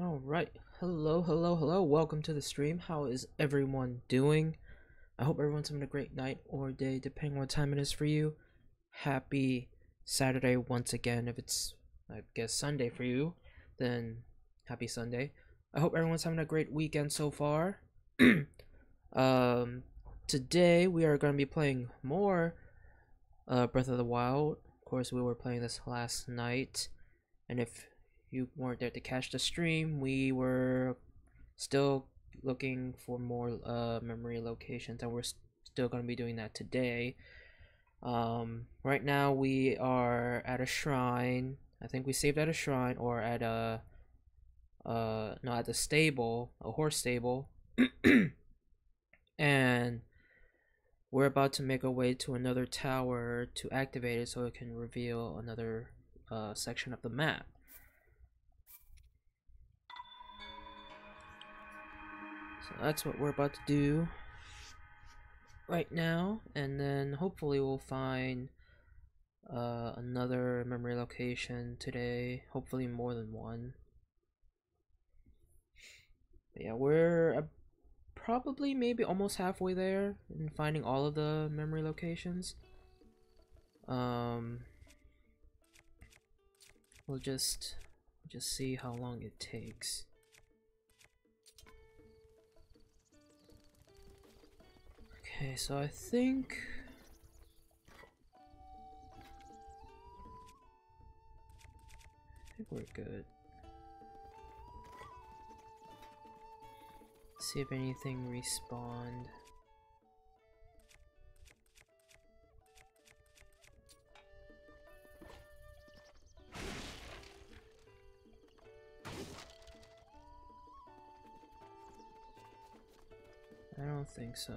Alright, hello, welcome to the stream. How is everyone doing? I hope everyone's having a great night or day, depending on what time it is for you. Happy Saturday once again. If it's, I guess, Sunday for you, then happy Sunday. I hope everyone's having a great weekend so far. um, Today we are going to be playing more Breath of the Wild. Of course, we were playing this last night, and if you weren't there to catch the stream, we were still looking for more memory locations, and we're still going to be doing that today. Right now we are at a shrine. I think we saved at a shrine, or at a no, at the stable, a horse stable. And we're about to make our way to another tower to activate it so it can reveal another section of the map. So that's what we're about to do right now, and then hopefully we'll find another memory location today, hopefully more than one. But yeah, we're probably maybe almost halfway there in finding all of the memory locations. We'll just see how long it takes. Okay, so I think we're good. See if anything respawned. I don't think so.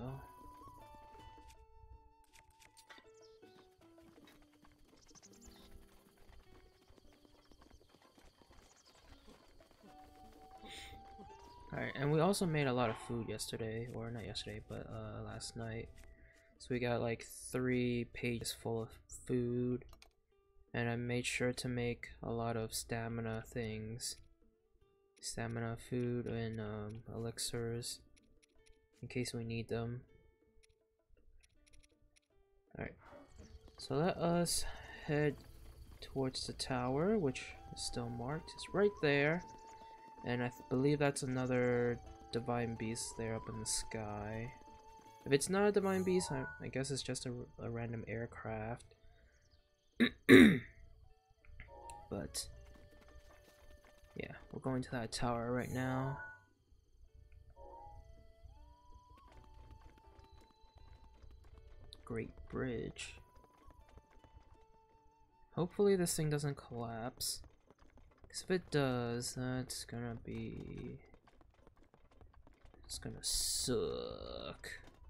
Alright, and we also made a lot of food yesterday, or not yesterday, but last night. So we got like 3 pages full of food, and I made sure to make a lot of stamina things. Stamina food and elixirs, in case we need them. Alright, so let us head towards the tower, which is still marked. It's right there. And I believe that's another divine beast there up in the sky. If it's not a divine beast, I guess it's just a random aircraft. But yeah, we're going to that tower right now. Great bridge. Hopefully this thing doesn't collapse. If it does, that's gonna be... it's gonna suck.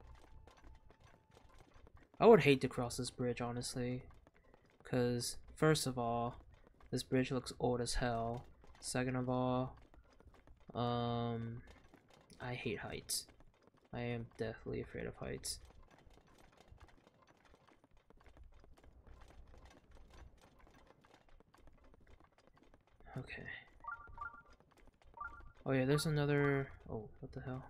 I would hate to cross this bridge, honestly. Because, first of all, this bridge looks old as hell. Second of all, I hate heights. I am deathly afraid of heights. Okay. Oh yeah, there's another... oh, what the hell?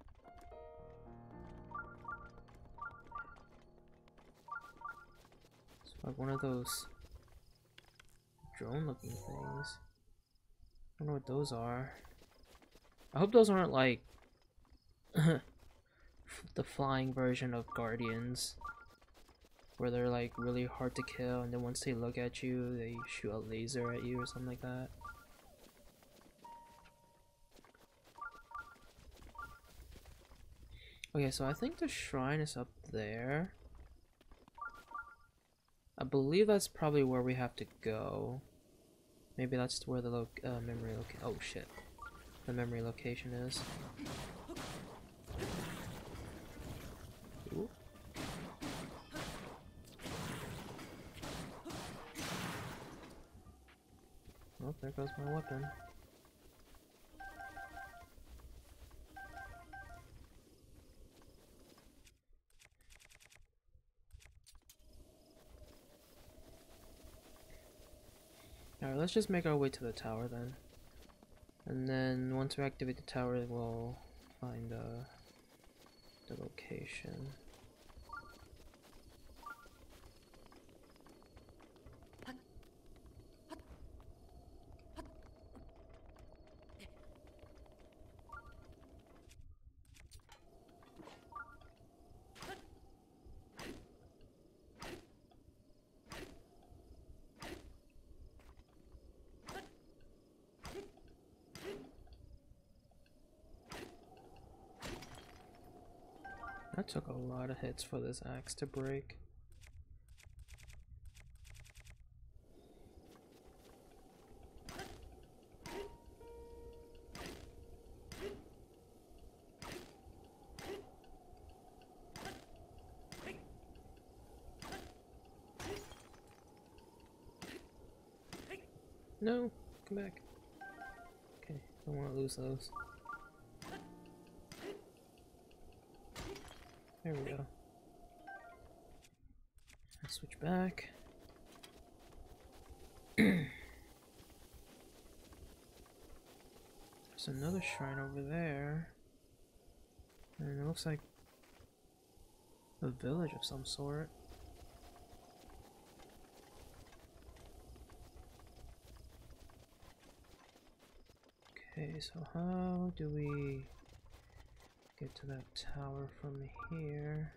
It's like one of those drone-looking things. I don't know what those are. I hope those aren't like the flying version of Guardians, where they're like really hard to kill, and then once they look at you, they shoot a laser at you or something like that. Okay, so I think the shrine is up there. I believe that's probably where we have to go. Maybe that's where the memory location. Oh shit, the memory location is. Ooh. Oh, there goes my weapon. Alright, let's just make our way to the tower then. And then once we activate the tower, we'll find the location. That took a lot of hits for this axe to break. No, come back. Okay, don't want to lose those. There we go. Let's switch back. There's another shrine over there. And it looks like a village of some sort. Okay, so how do we get to that tower from here?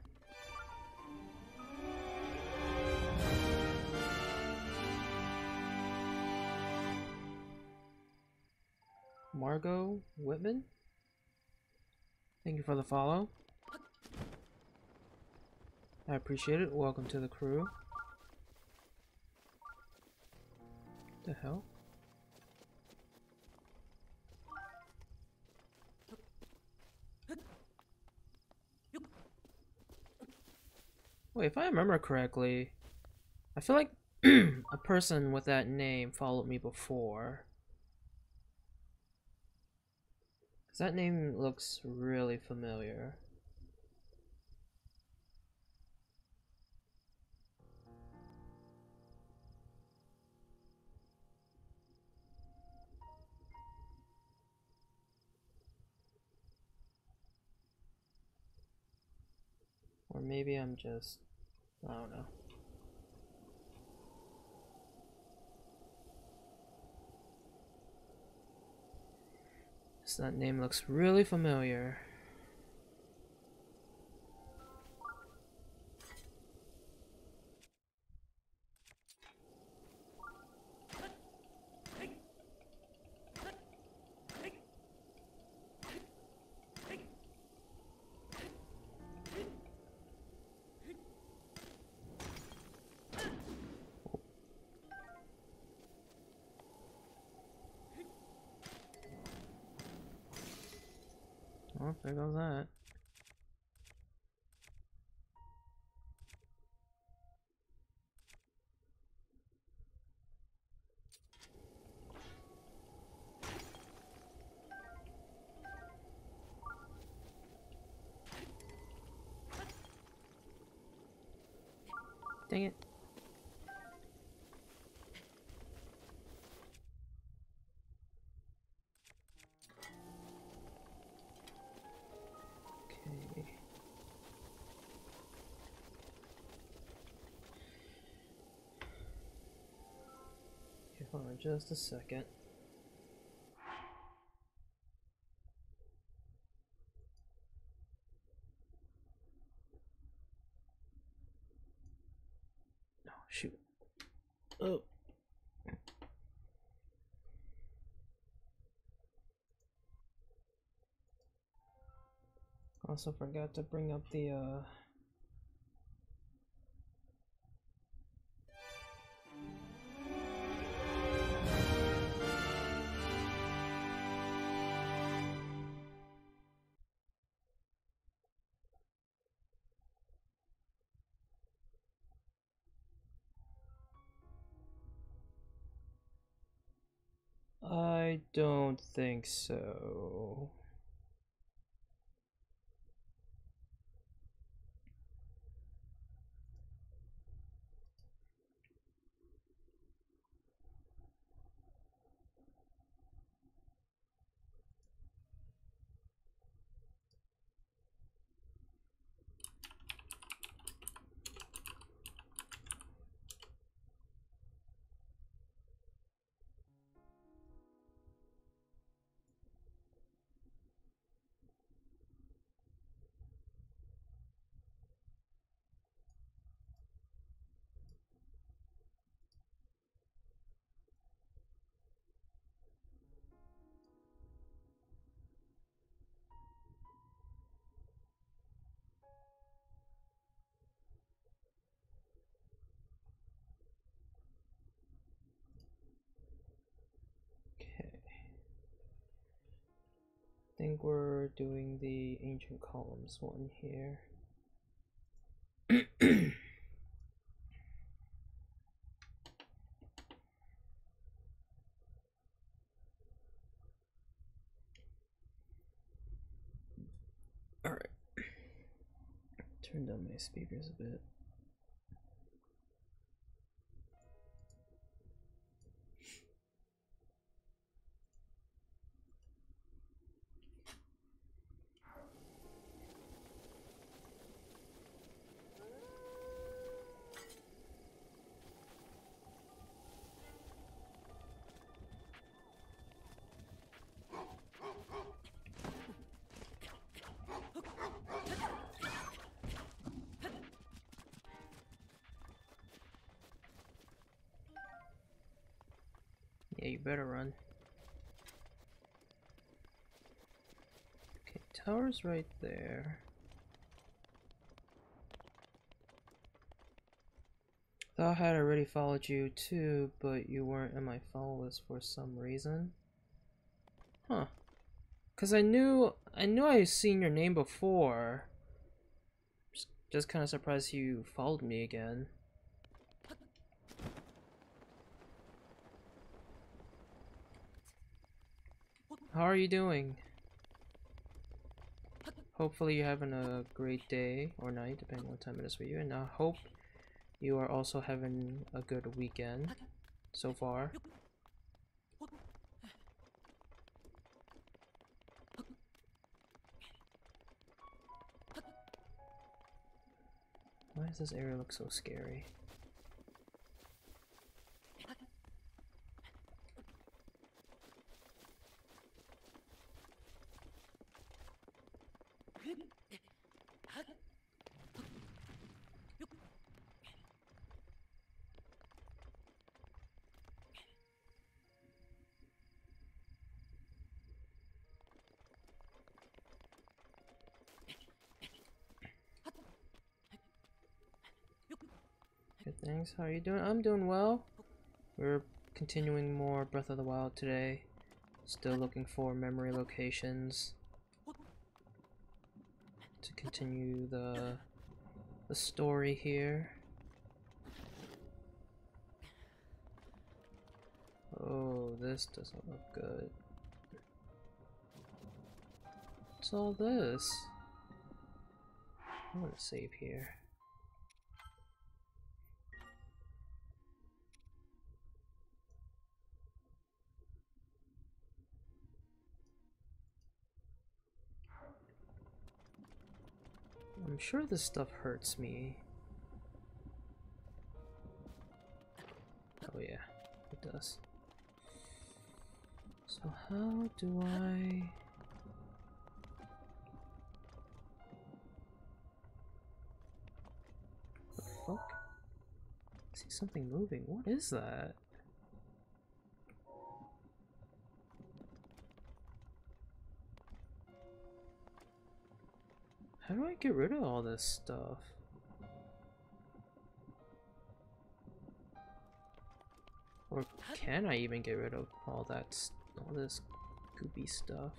Margot Whitman? Thank you for the follow. I appreciate it. Welcome to the crew. What the hell? Wait, if I remember correctly, I feel like a person with that name followed me before. 'Cause that name looks really familiar. Or maybe I'm just... I don't know. So that name looks really familiar. Oh, there goes that. Dang it. Okay. Okay, hold on just a second. Oh, shoot. Oh. Also forgot to bring up the I don't think so. think we're doing the ancient columns one here. Alright. Turn down my speakers a bit. Yeah, you better run. Okay, tower's right there. Thought I had already followed you too, but you weren't in my follow list for some reason. Huh. Cause I knew I seen your name before. Just kind of surprised you followed me again. How are you doing? Hopefully you're having a great day or night, depending on what time it is for you. And I hope you are also having a good weekend so far. Why does this area look so scary? Good, thanks. How are you doing? I'm doing well. We're continuing more Breath of the Wild today. Still looking for memory locations to continue the story here. Oh, this doesn't look good. What's all this? I want to save here. I'm sure this stuff hurts me. Oh yeah, it does. So how do I... What the fuck? I see something moving. What is that? How do I get rid of all this stuff? Or can I even get rid of all this goopy stuff?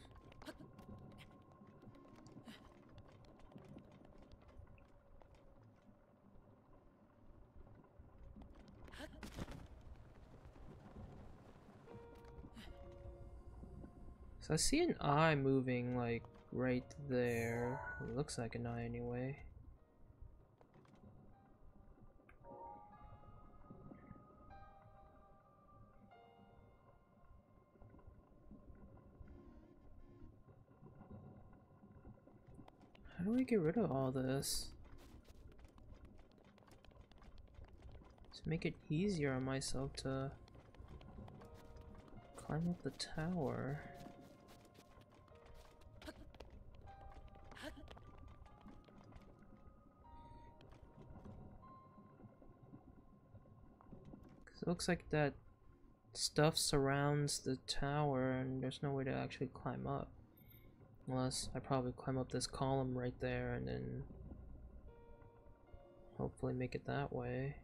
So I see an eye moving like right there. It looks like an eye anyway. How do I get rid of all this? To make it easier on myself to climb up the tower. It looks like that stuff surrounds the tower and there's no way to actually climb up. Unless I probably climb up this column right there and then hopefully make it that way.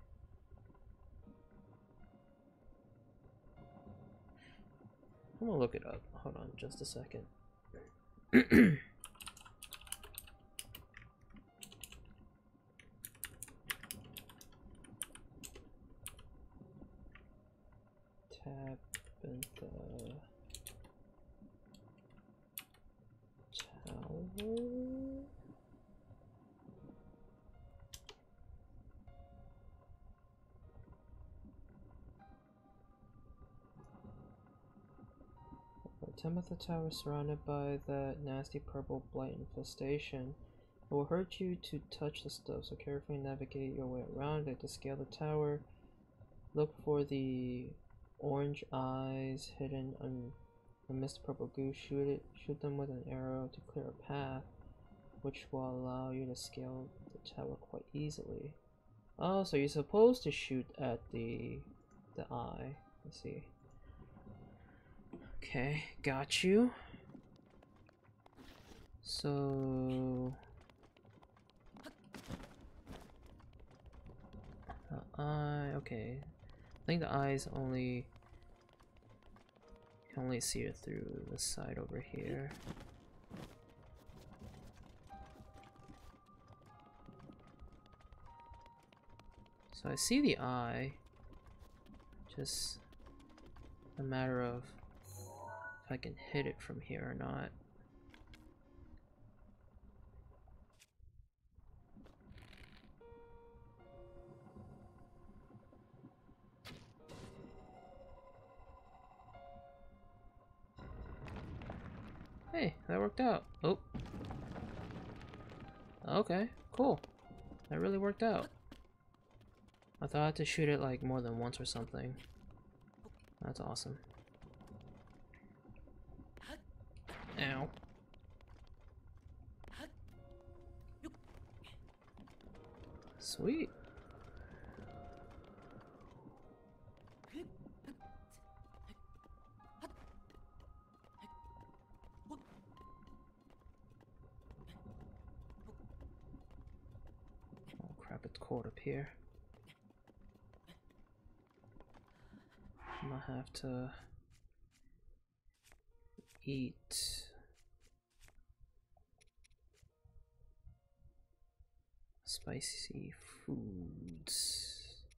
I'm gonna look it up. Hold on just a second. Tap in the tower. Tabitha Tower is surrounded by that nasty purple blight infestation. It will hurt you to touch the stuff, so carefully navigate your way around it. To scale the tower, look for the orange eyes hidden amidst the purple goo. Shoot them with an arrow to clear a path, which will allow you to scale the tower quite easily. Oh, so you're supposed to shoot at the eye. Let's see. Okay, got you. So the eye, okay. I think the eyes only can only see it through the side over here. So I see the eye. Just a matter of if I can hit it from here or not. Hey, that worked out. Oh. Okay, cool. That really worked out. I thought I had to shoot it like more than once or something. That's awesome. Ow. Sweet. Oh crap, it's cold up here. I'm gonna have to eat spicy foods.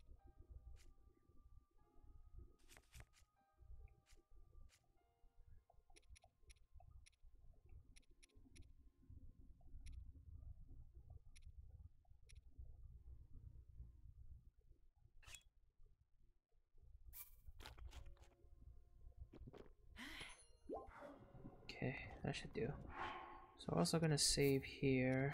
Okay, that should do. So we're also gonna save here.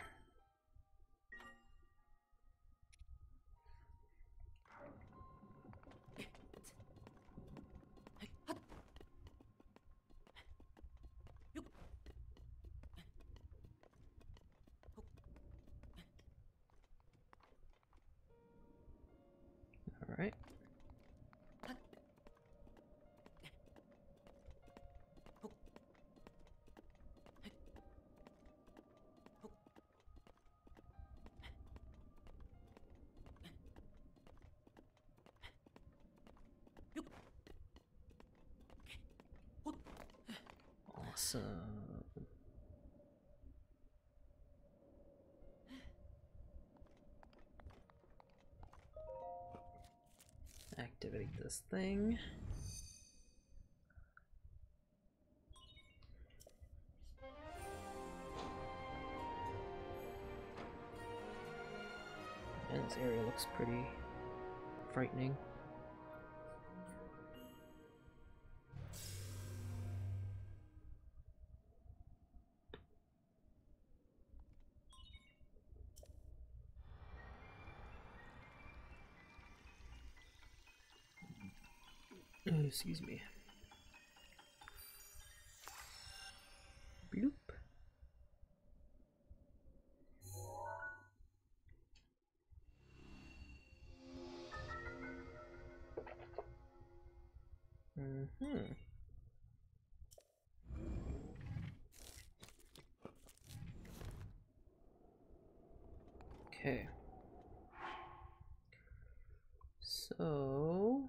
Alright. Awesome. Activate this thing. And this area looks pretty frightening. Excuse me. Bloop. Okay. So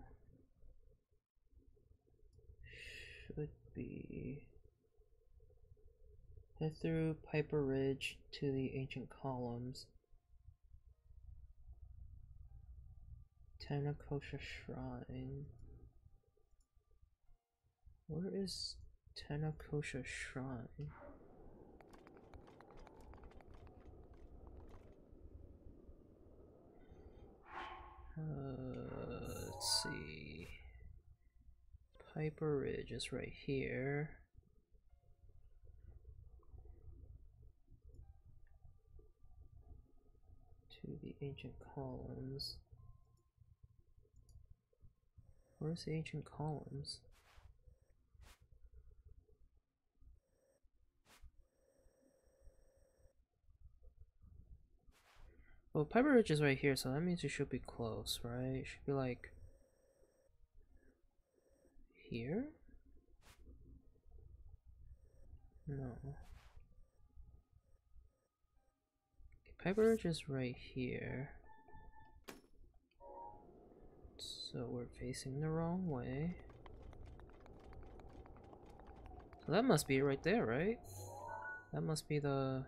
should be Head through Piper Ridge to the ancient columns. Tanakosha Shrine. Where is Tanakosha Shrine? Let's see. Piper Ridge is right here. To the ancient columns. Where's the ancient columns? Well, Piper Ridge is right here, so that means it should be close, right? It should be like here? No. Okay, Piper Ridge is right here. So we're facing the wrong way. So that must be right there, right? That must be the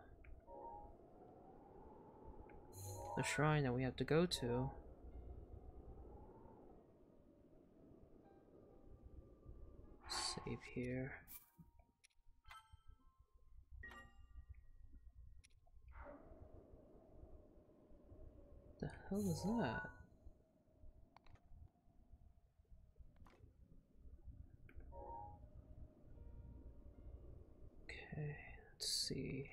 shrine that we have to go to. Save here. The hell is that? Okay, let's see.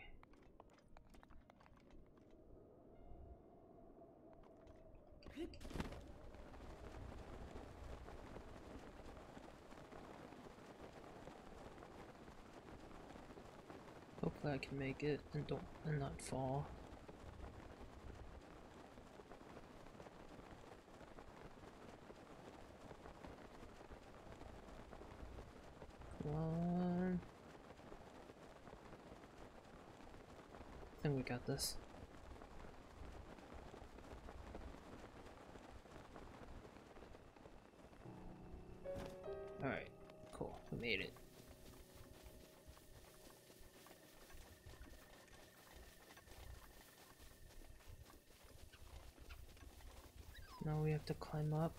Hopefully I can make it and not fall. Come on. I think we got this. Alright, cool. We made it. Now we have to climb up.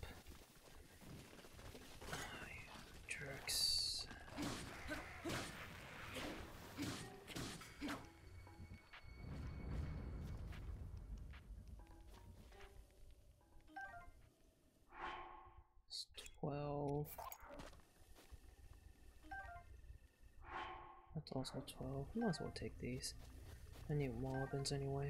Oh, you jerks. It's 12. That's also 12. Might as well take these. I need more weapons anyway.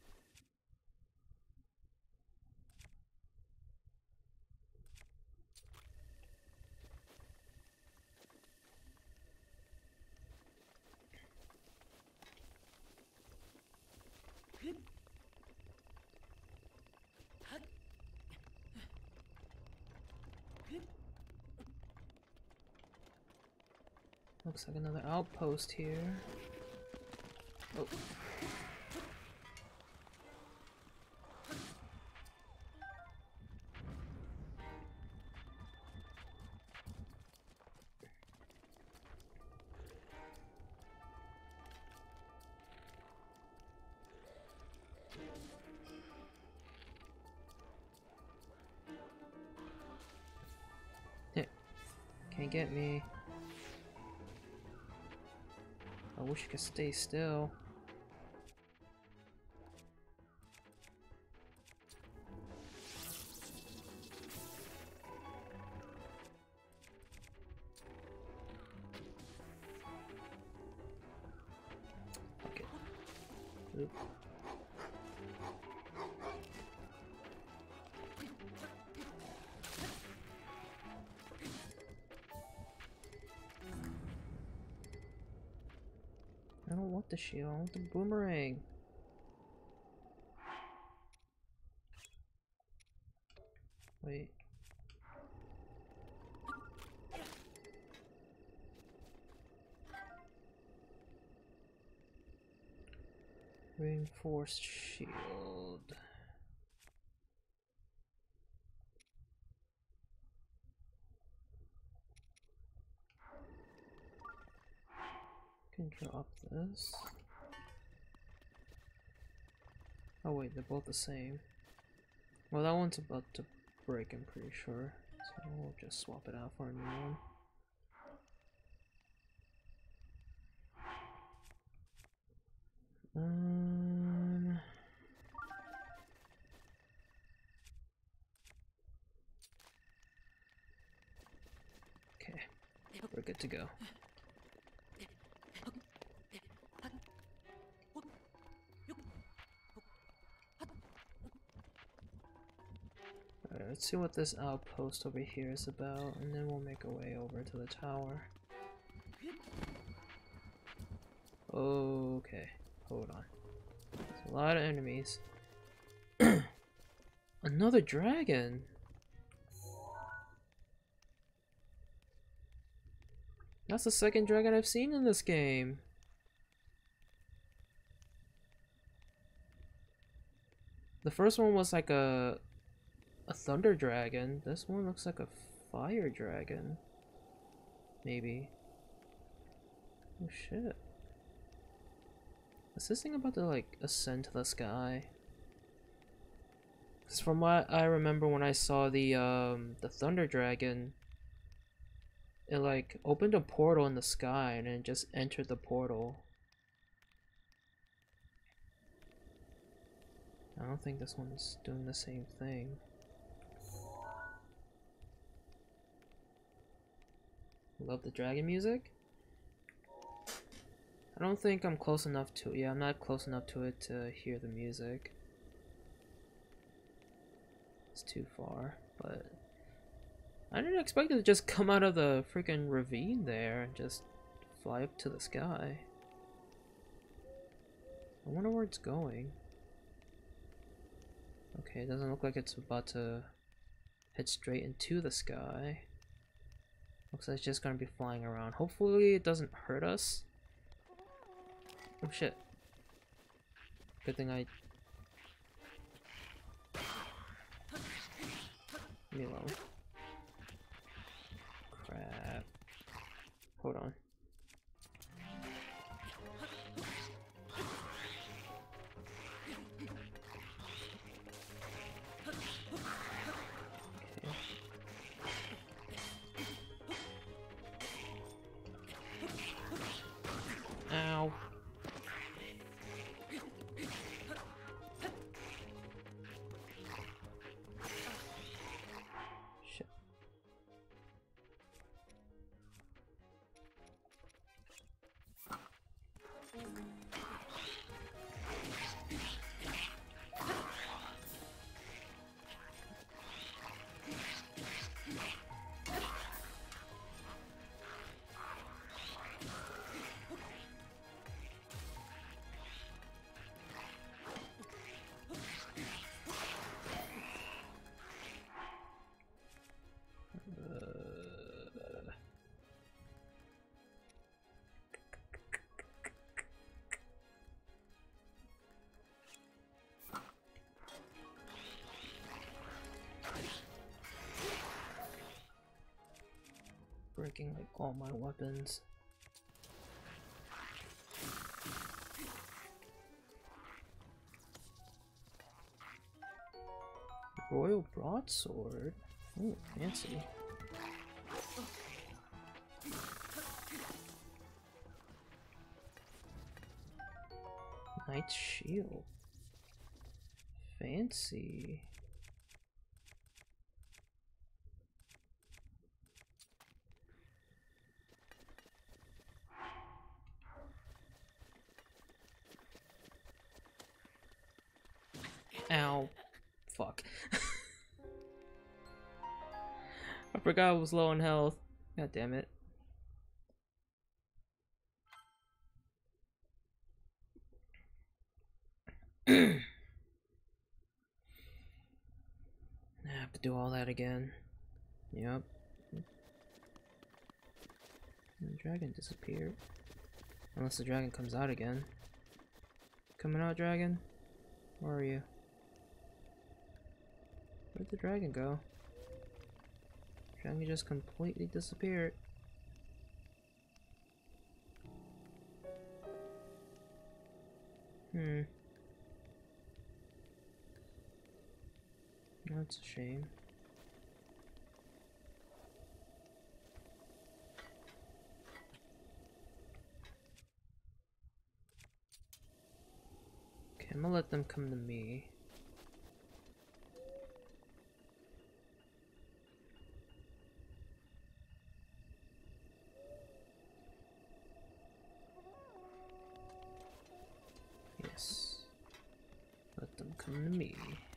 Looks like another outpost here. Oh. Hey, can't get me. I wish you could stay still. Okay. Oop. I don't want the shield, I want the boomerang. Wait. Reinforced shield. Can drop this. Oh wait, they're both the same. Well, that one's about to break, I'm pretty sure. So we'll just swap it out for a new one. Okay, we're good to go. Alright, let's see what this outpost over here is about, and then we'll make our way over to the tower. Okay, hold on. There's a lot of enemies. Another dragon! That's the second dragon I've seen in this game. The first one was like a thunder dragon. This one looks like a fire dragon. Maybe. Oh shit. Is this thing about to like ascend to the sky? Because from what I remember when I saw the thunder dragon, it like opened a portal in the sky and then just entered the portal. I don't think this one's doing the same thing. Love the dragon music. I don't think I'm close enough to it. Yeah, I'm not close enough to it to hear the music. It's too far, but I didn't expect it to just come out of the freaking ravine there and just fly up to the sky. I wonder where it's going. Okay, it doesn't look like it's about to head straight into the sky. Looks like it's just gonna be flying around. Hopefully it doesn't hurt us. Oh shit. Good thing I... Leave me alone. Crap. Hold on. Ow. Shit. Breaking like all my weapons. Royal broadsword. Oh, fancy. Knight's shield. Fancy. Ow. Fuck. I forgot I was low on health. God damn it. I have to do all that again. Yep. And the dragon disappeared. Unless the dragon comes out again. Coming out, dragon? Where are you? Where'd the dragon go? Dragon just completely disappeared. That's a shame. Okay, I'm gonna let them come to me. Yes. Let them come to me.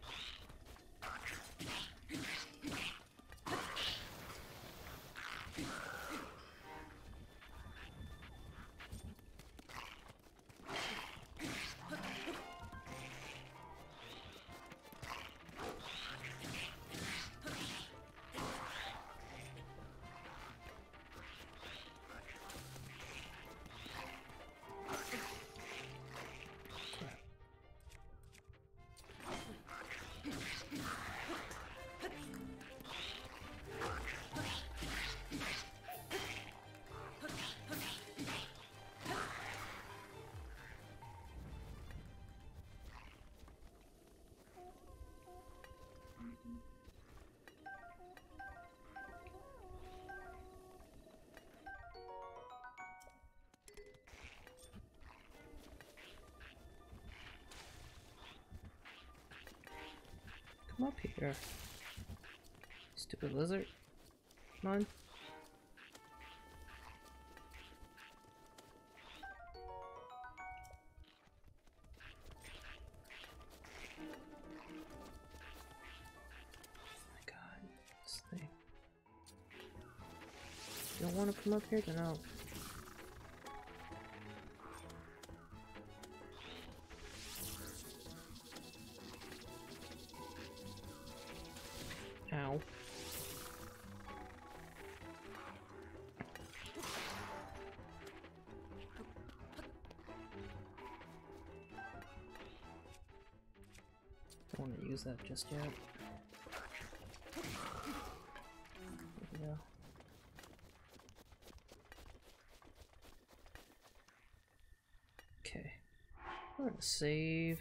Come up here. Stupid lizard. Come on. Oh my god. This thing. You don't want to come up here? Then I'll... Ow. Don't want to use that just yet. There we go. Okay. I'm gonna save.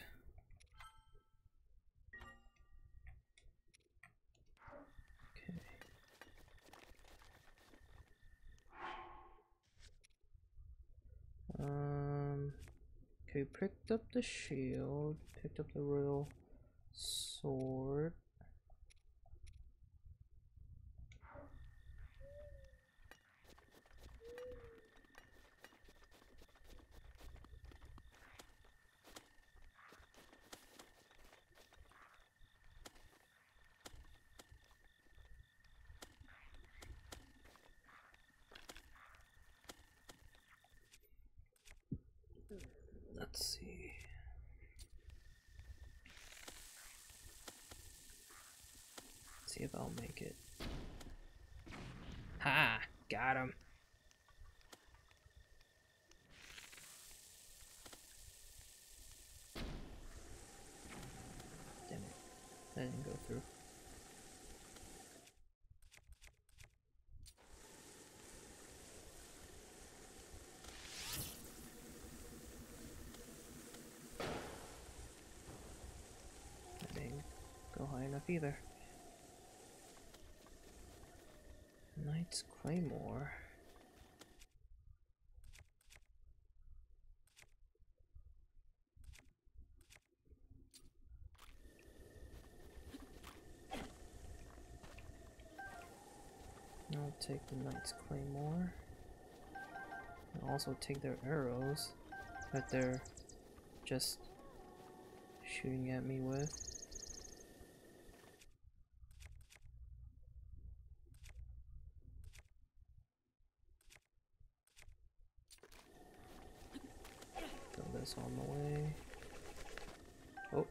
Okay. Okay, picked up the shield, picked up the royal sword. Let's see. See if I'll make it. Ha! Got him. Damn it. That didn't go through. That didn't go high enough either. Knight's Claymore. I'll take the Knight's Claymore. I'll also take their arrows that they're just shooting at me with. Throw this on the way. Oh.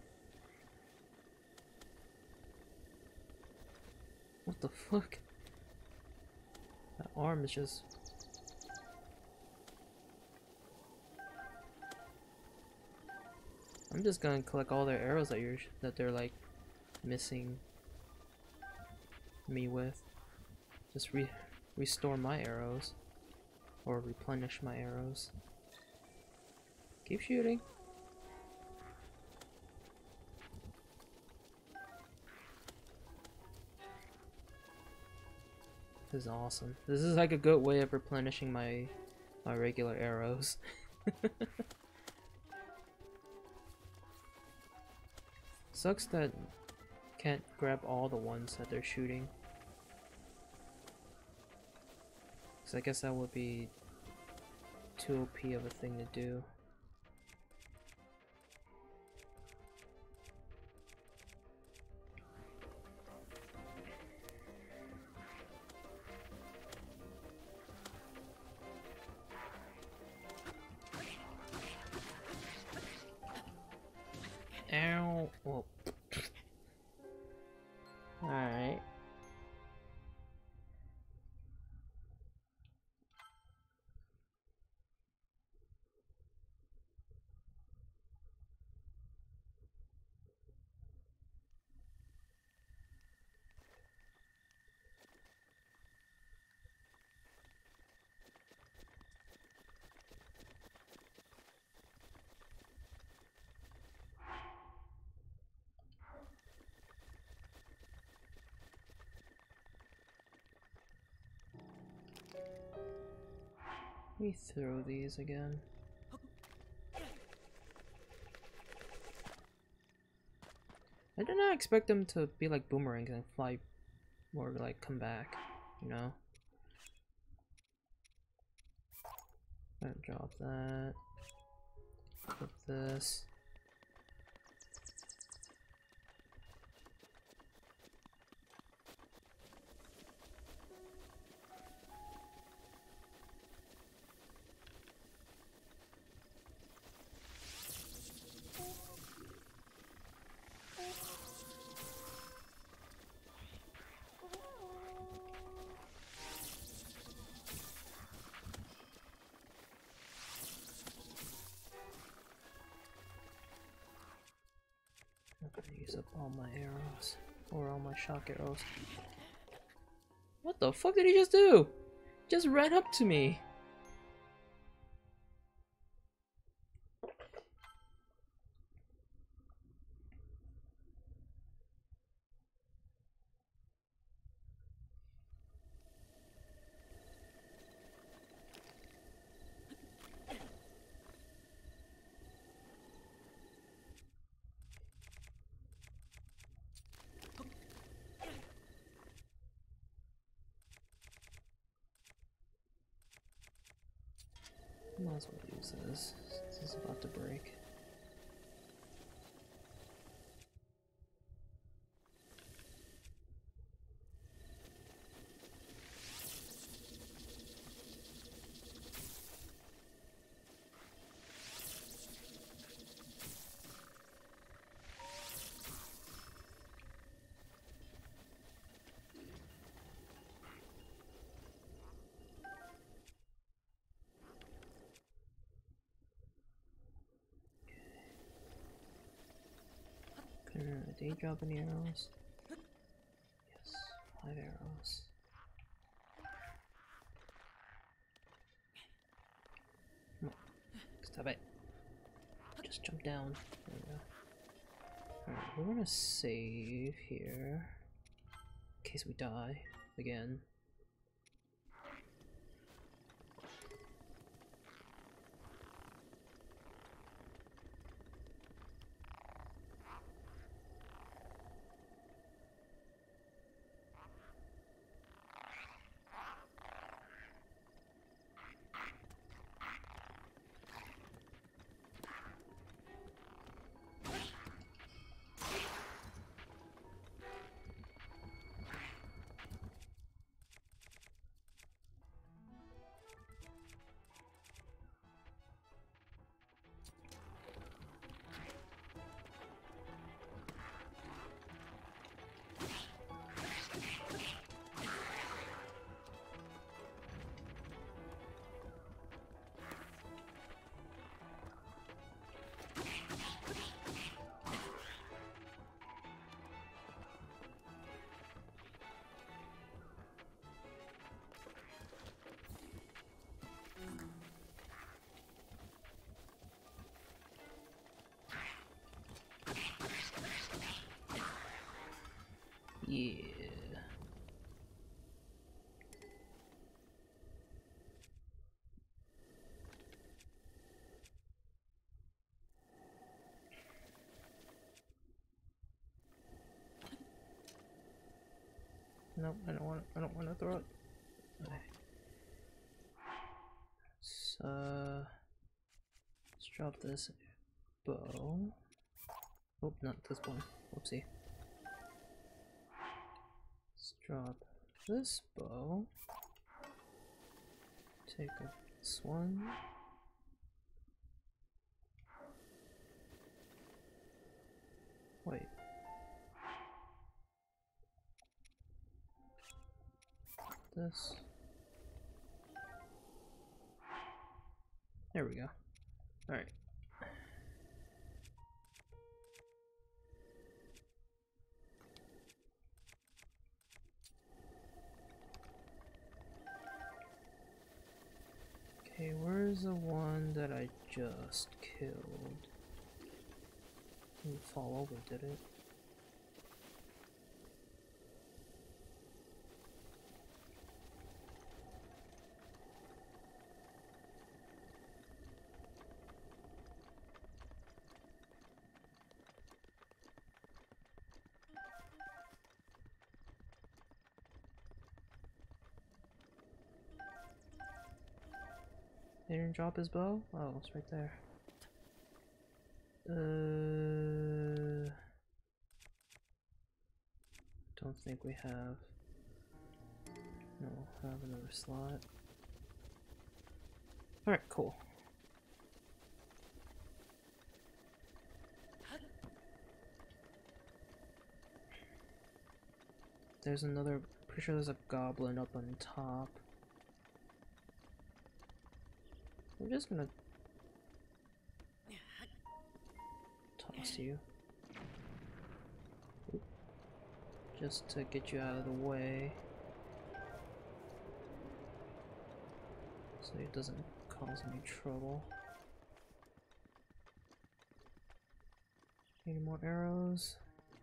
What the fuck? That arm is just... I'm just gonna collect all their arrows that they're like missing me with. Just restore my arrows. Or replenish my arrows. Keep shooting. This is awesome. This is like a good way of replenishing my regular arrows. Sucks that can't grab all the ones that they're shooting. So I guess that would be too OP of a thing to do. Ow. Whoa. Alright. Let me throw these again. I did not expect them to be like boomerangs and fly or like come back, you know? Gonna drop that. Put this. I'm gonna use up all my arrows. Or all my shock arrows. What the fuck did he just do? Just ran up to me. Might as well use this. This is about to break. Did he drop any arrows? Yes, 5 arrows. Come on. Stop it. Just jump down. There we go. Alright, we're gonna save here. In case we die again. Nope, I don't want to throw it. Okay. So, let's drop this bow. Oh, not this one. Whoopsie. Let's drop this bow. Take up this one. Wait. This. There we go. Alright. Okay, where's the one that I just killed? Didn't fall over, did it? They didn't drop his bow? Oh, it's right there. Don't think we have. No, have another slot. Alright, cool. There's another, pretty sure there's a goblin up on top. We're just gonna toss you. Oop. Just to get you out of the way. So it doesn't cause any trouble. Any more arrows?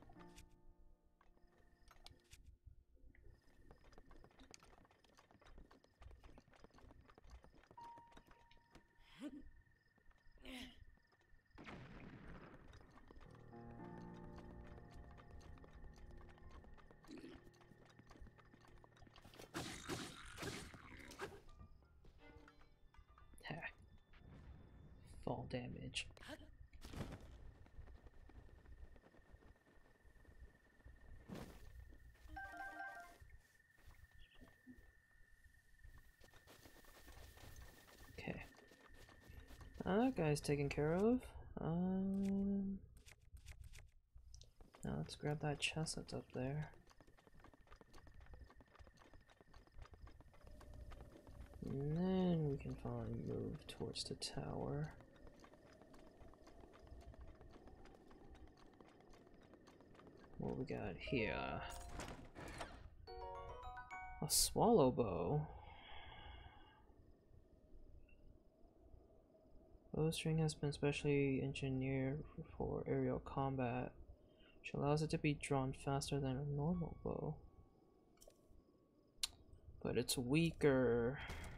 Fall damage. Okay. That guy's taken care of. Now let's grab that chest that's up there. And then we can finally move towards the tower. What we got here? A swallow bow. Bowstring has been specially engineered for aerial combat, which allows it to be drawn faster than a normal bow. But it's weaker.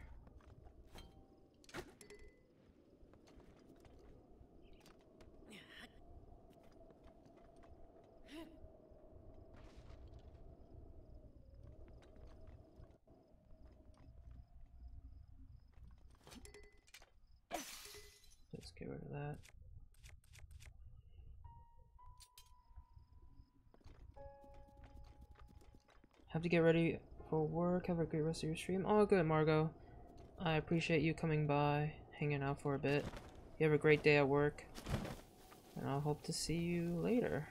Let's get rid of that. Have to get ready for work. Have a great rest of your stream. Oh, good, Margot. I appreciate you coming by, hanging out for a bit. You have a great day at work, and I'll hope to see you later.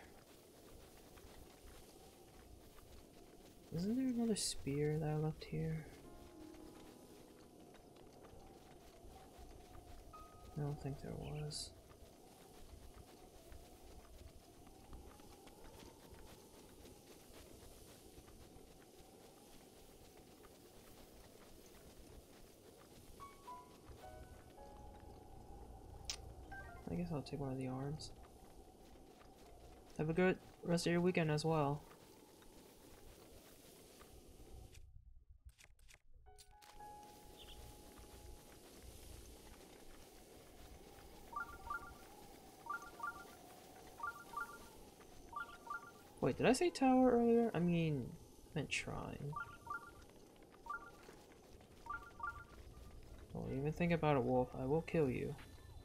Isn't there another spear that I left here? I don't think there was. I guess I'll take one of the arms. Have a good rest of your weekend as well. Wait, did I say tower earlier? I mean meant shrine. Don't even think about it, wolf. I will kill you.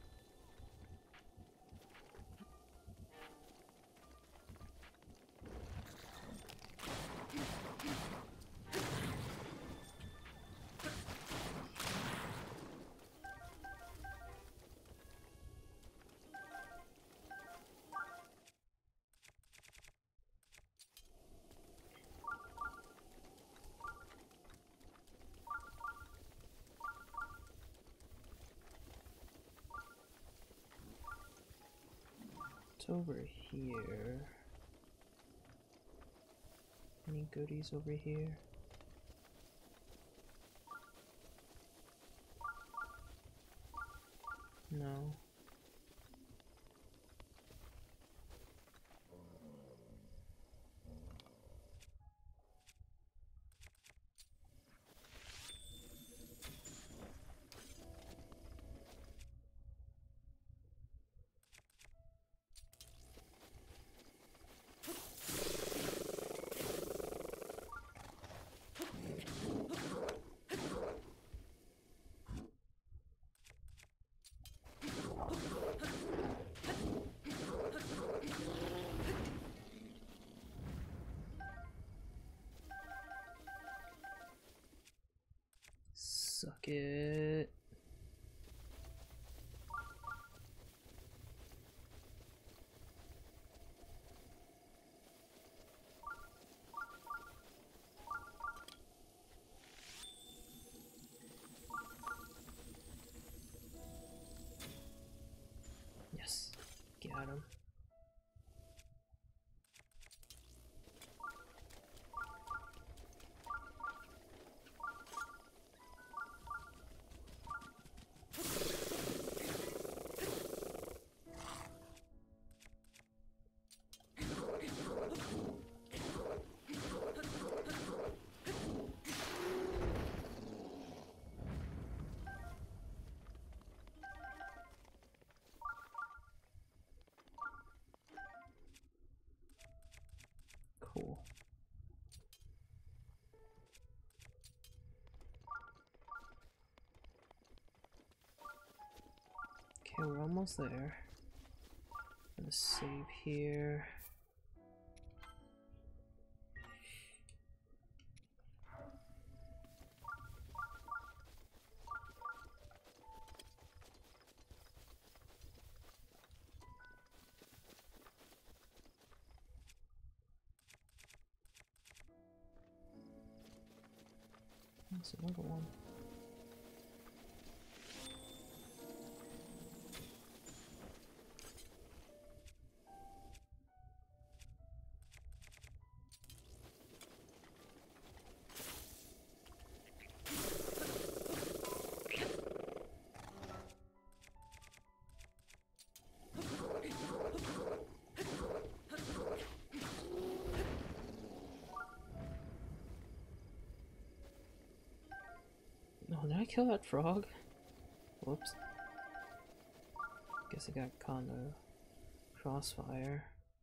Over here. Any goodies over here? No. Suck it. Yes, got him. Cool. Okay, we're almost there. Gonna save here. There's another one. Oh, did I kill that frog? Whoops. Guess I got caught in the crossfire.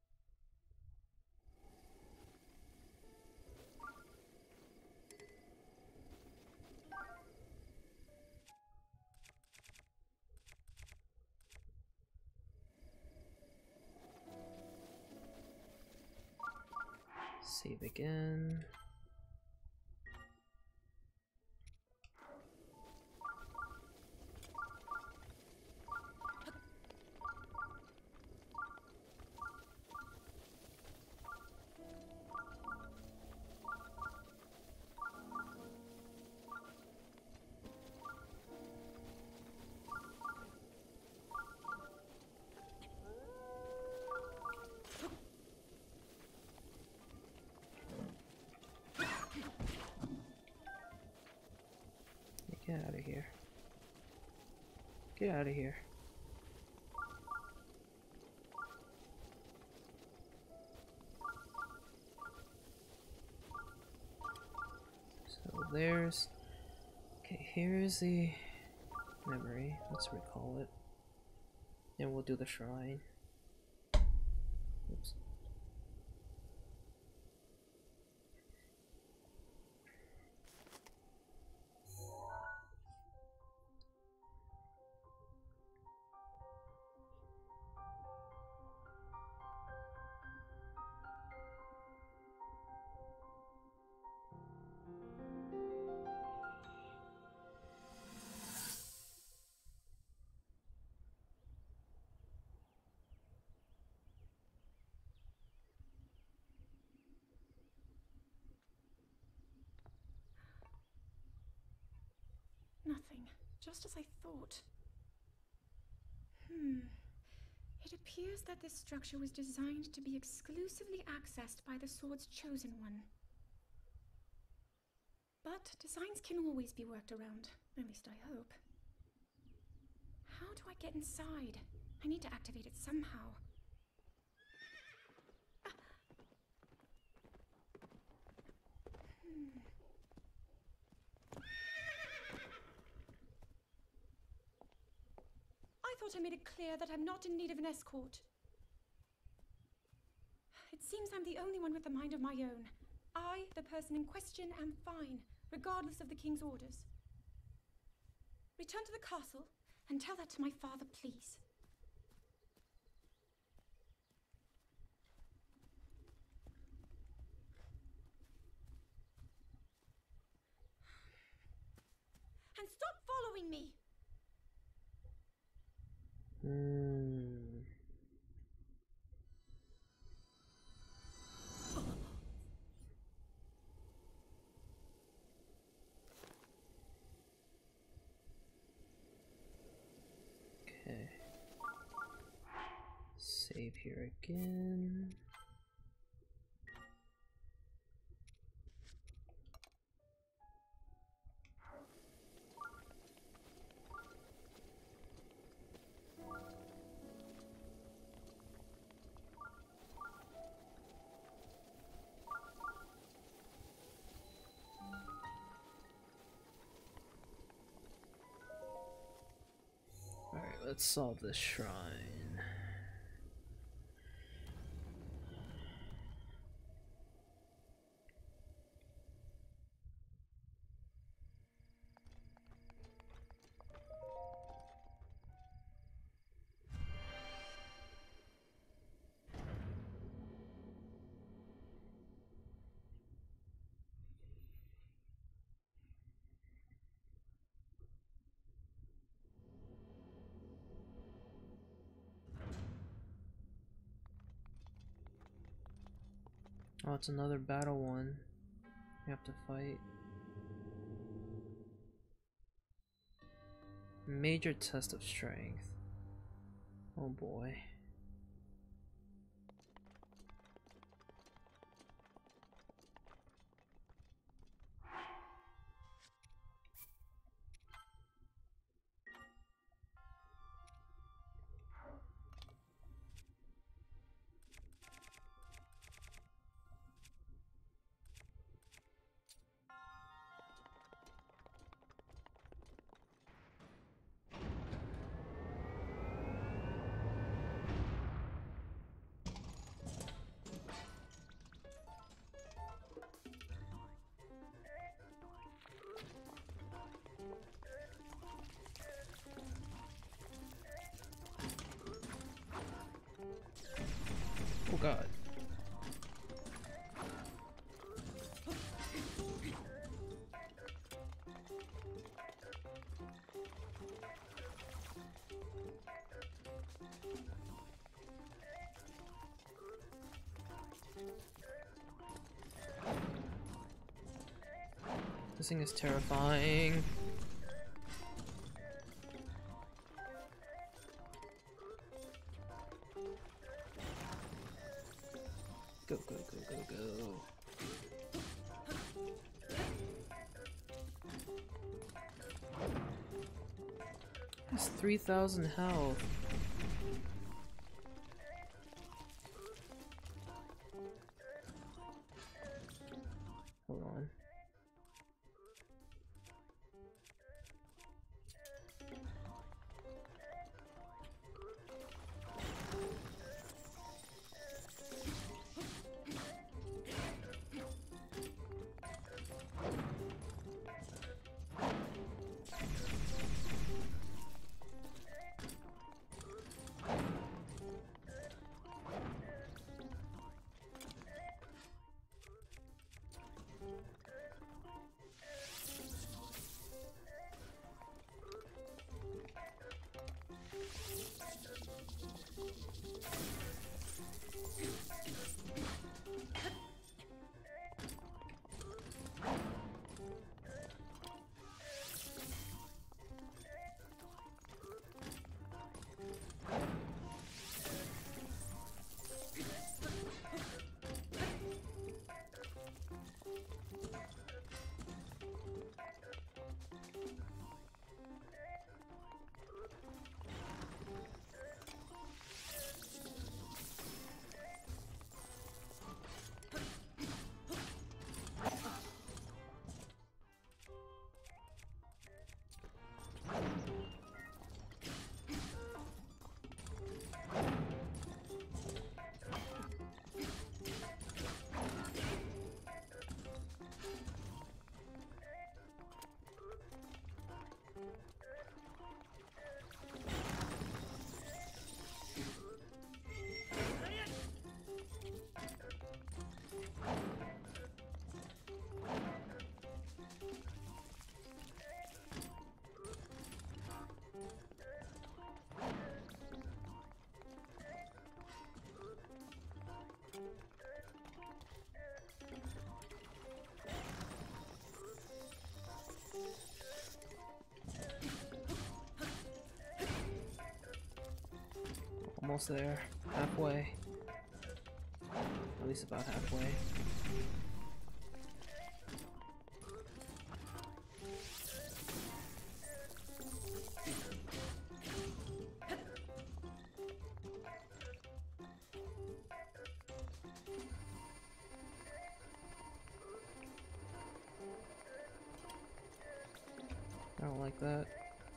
Save again. Get out of here. Get out of here. So there's... Okay, here's the memory. Let's recall it. And we'll do the shrine. Oops. just as I thought. It appears that this structure was designed to be exclusively accessed by the sword's chosen one. But designs can always be worked around, at least I hope. How do I get inside? I need to activate it somehow. I thought I made it clear that I'm not in need of an escort. It seems I'm the only one with a mind of my own. I, the person in question, am fine, regardless of the king's orders. Return to the castle and tell that to my father, please. And stop following me! Okay. Save here again. Alright, let's solve this shrine. Oh, it's another battle one. You have to fight. Major test of strength. Oh boy. Oh god. This thing is terrifying. Go, go, go, go, go. That's 3,000 health. Hold on. almost there. Halfway. At least about halfway. I don't like that.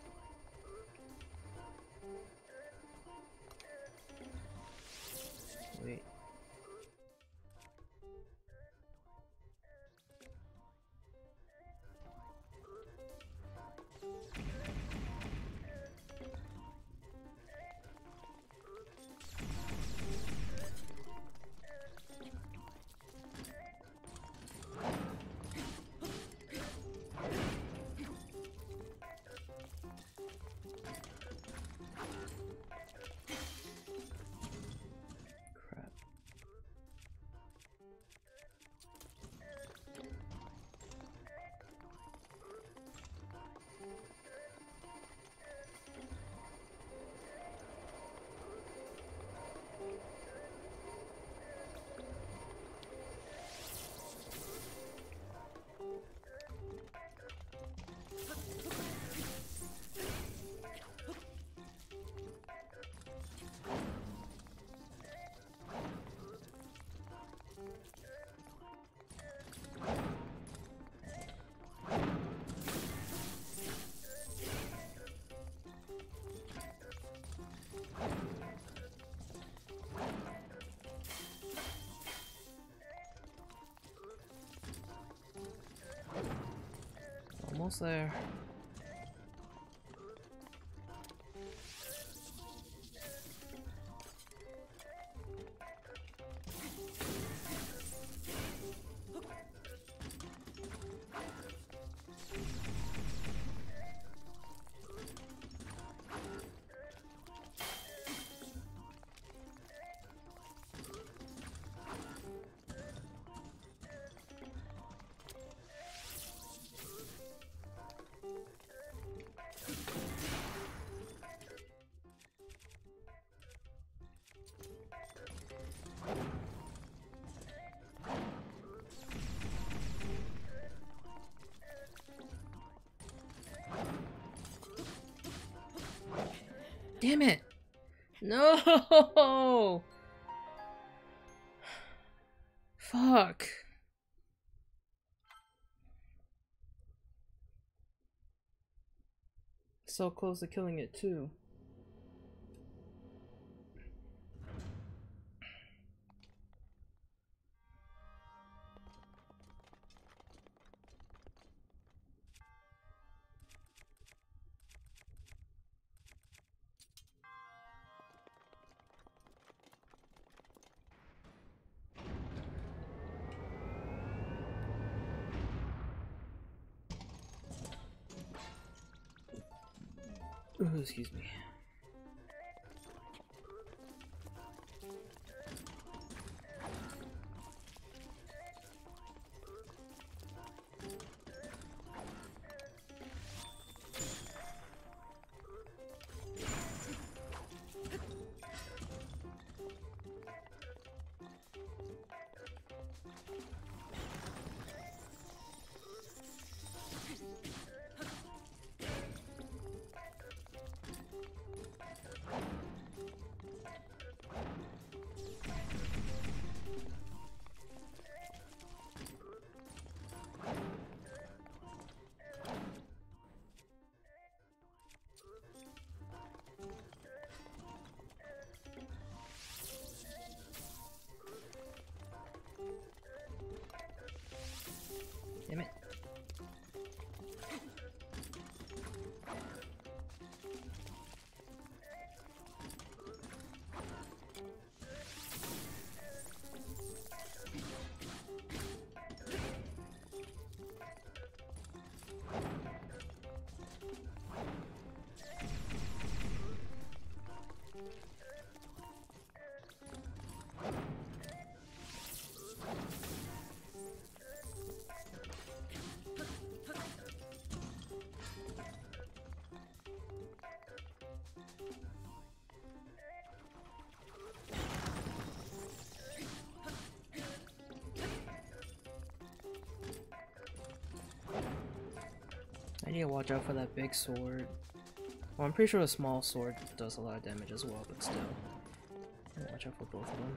Wait. Crap. Almost there. Damn it! No! Fuck. So close to killing it too. Ooh, excuse me. Damn it. I need to watch out for that big sword. Well, I'm pretty sure the small sword does a lot of damage as well, but still. Watch out for both of them.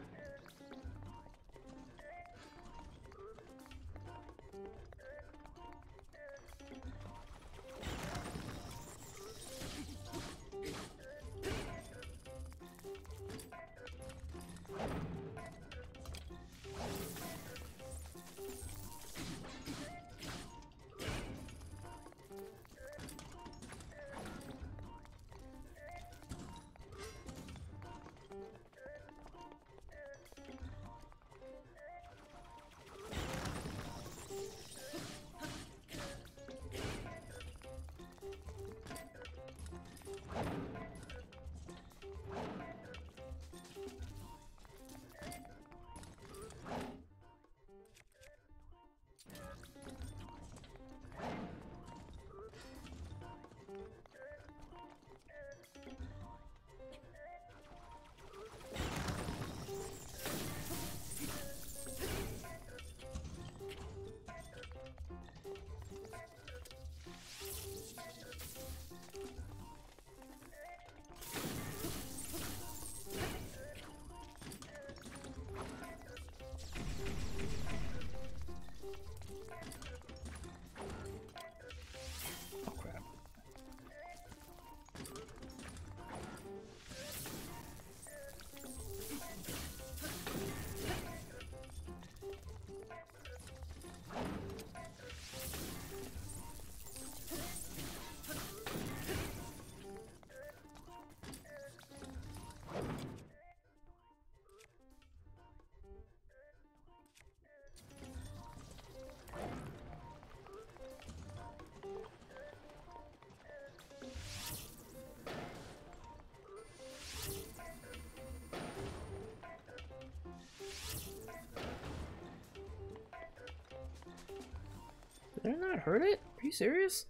Did I not hurt it? Are you serious?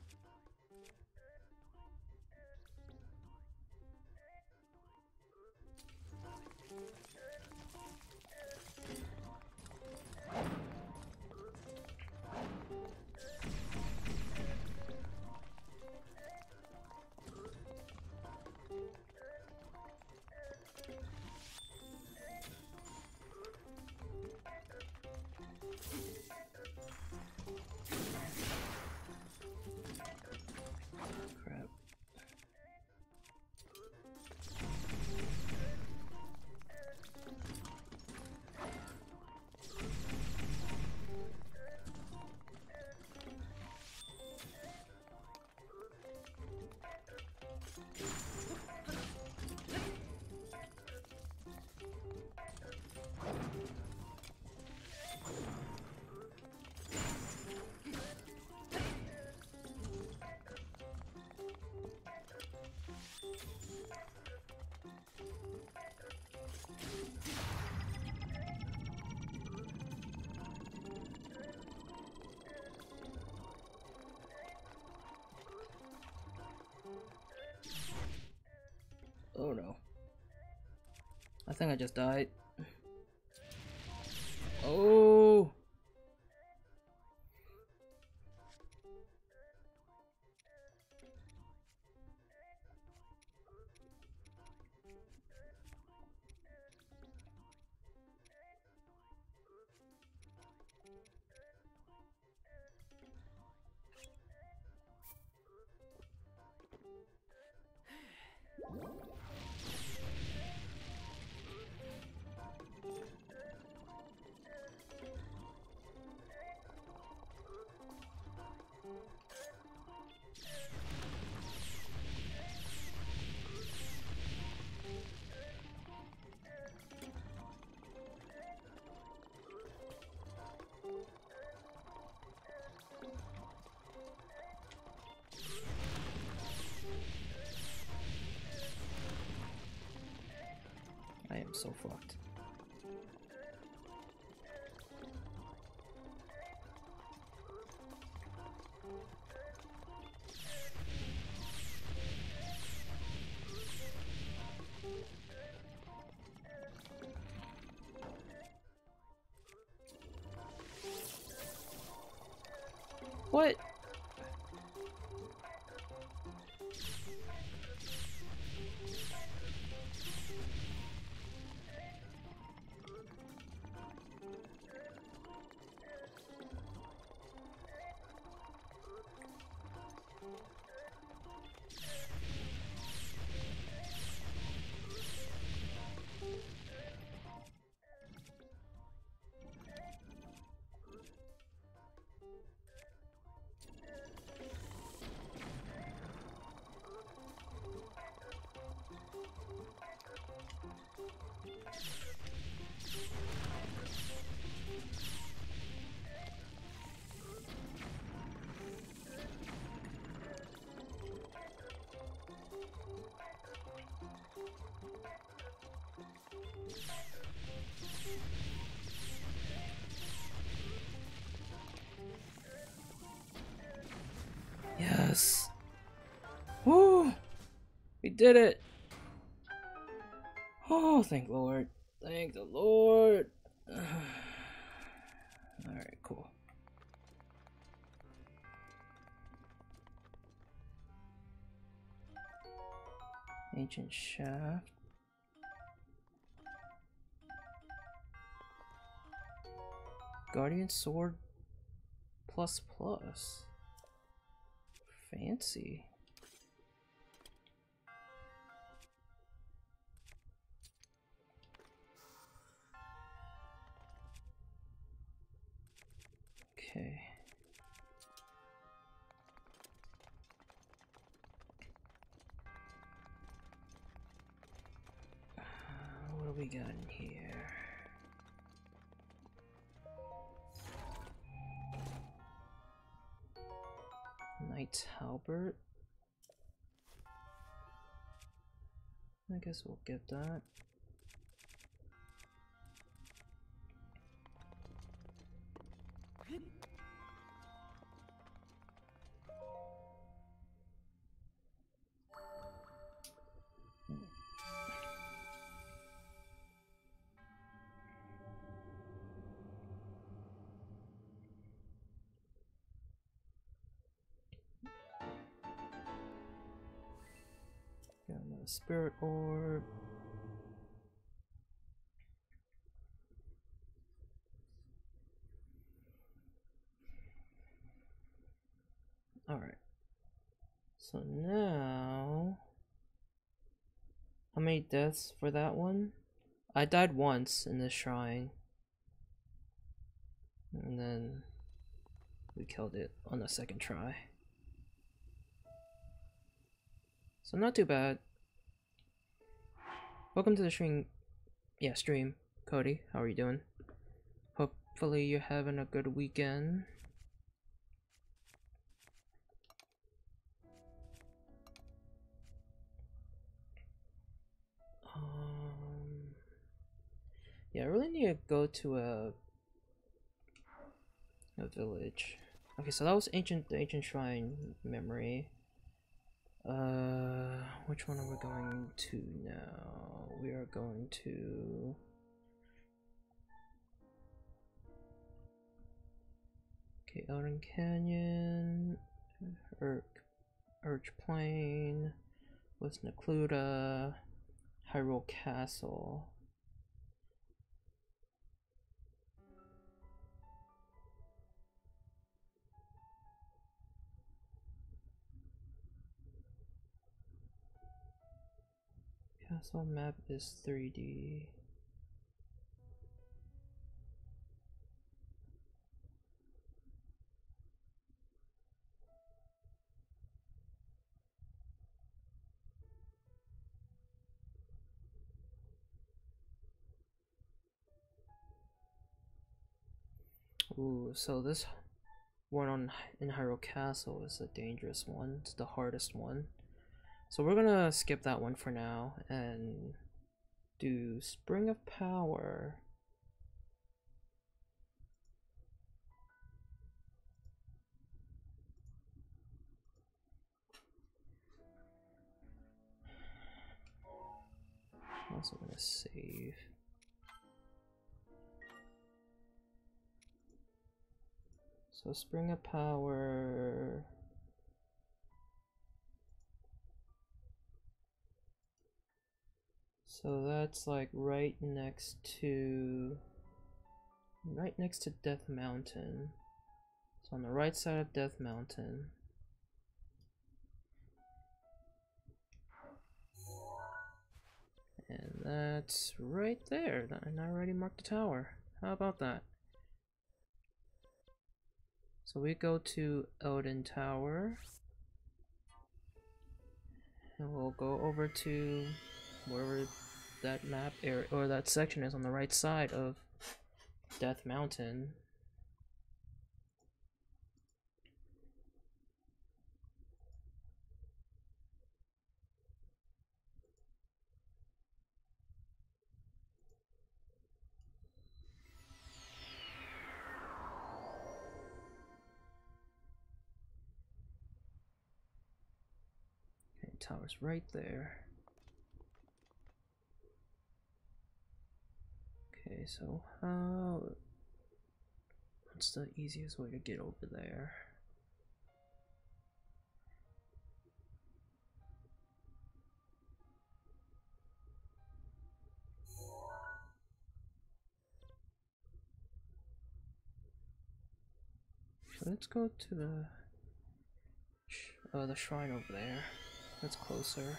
Oh no. I think I just died. Oh! I am so fucked. What? Yes. Woo! We did it. Oh, thank Lord. Thank the Lord. Alright, cool. Ancient Shaft. Guardian Sword plus plus. Fancy. Okay. What do we got in here? Knight's Halberd. I guess we'll get that. Got another Spirit Orb. Alright. So now... How many deaths for that one? I died once in this shrine. And then we killed it on the second try. So not too bad. Welcome to the stream. Yeah, stream. Cody, how are you doing? Hopefully you're having a good weekend. Yeah, I really need to go to a village. Okay, so that was the ancient shrine memory. Which one are we going to now? We are going to... Okay, Elden Canyon, Urge Plain, West Necluda, Hyrule Castle. Castle map is 3D. Ooh, so this one in Hyrule Castle is a dangerous one. It's the hardest one. So we're gonna skip that one for now and do Spring of Power. I'm also gonna save. So Spring of Power. So that's like right next to Death Mountain. So on the right side of Death Mountain. And that's right there. And I already marked the tower. How about that? So we go to Eldin Tower. And we'll go over to wherever that map area or that section is on the right side of Death Mountain. Okay, tower's right there. Okay, so what's the easiest way to get over there? Let's go to the shrine over there. That's closer.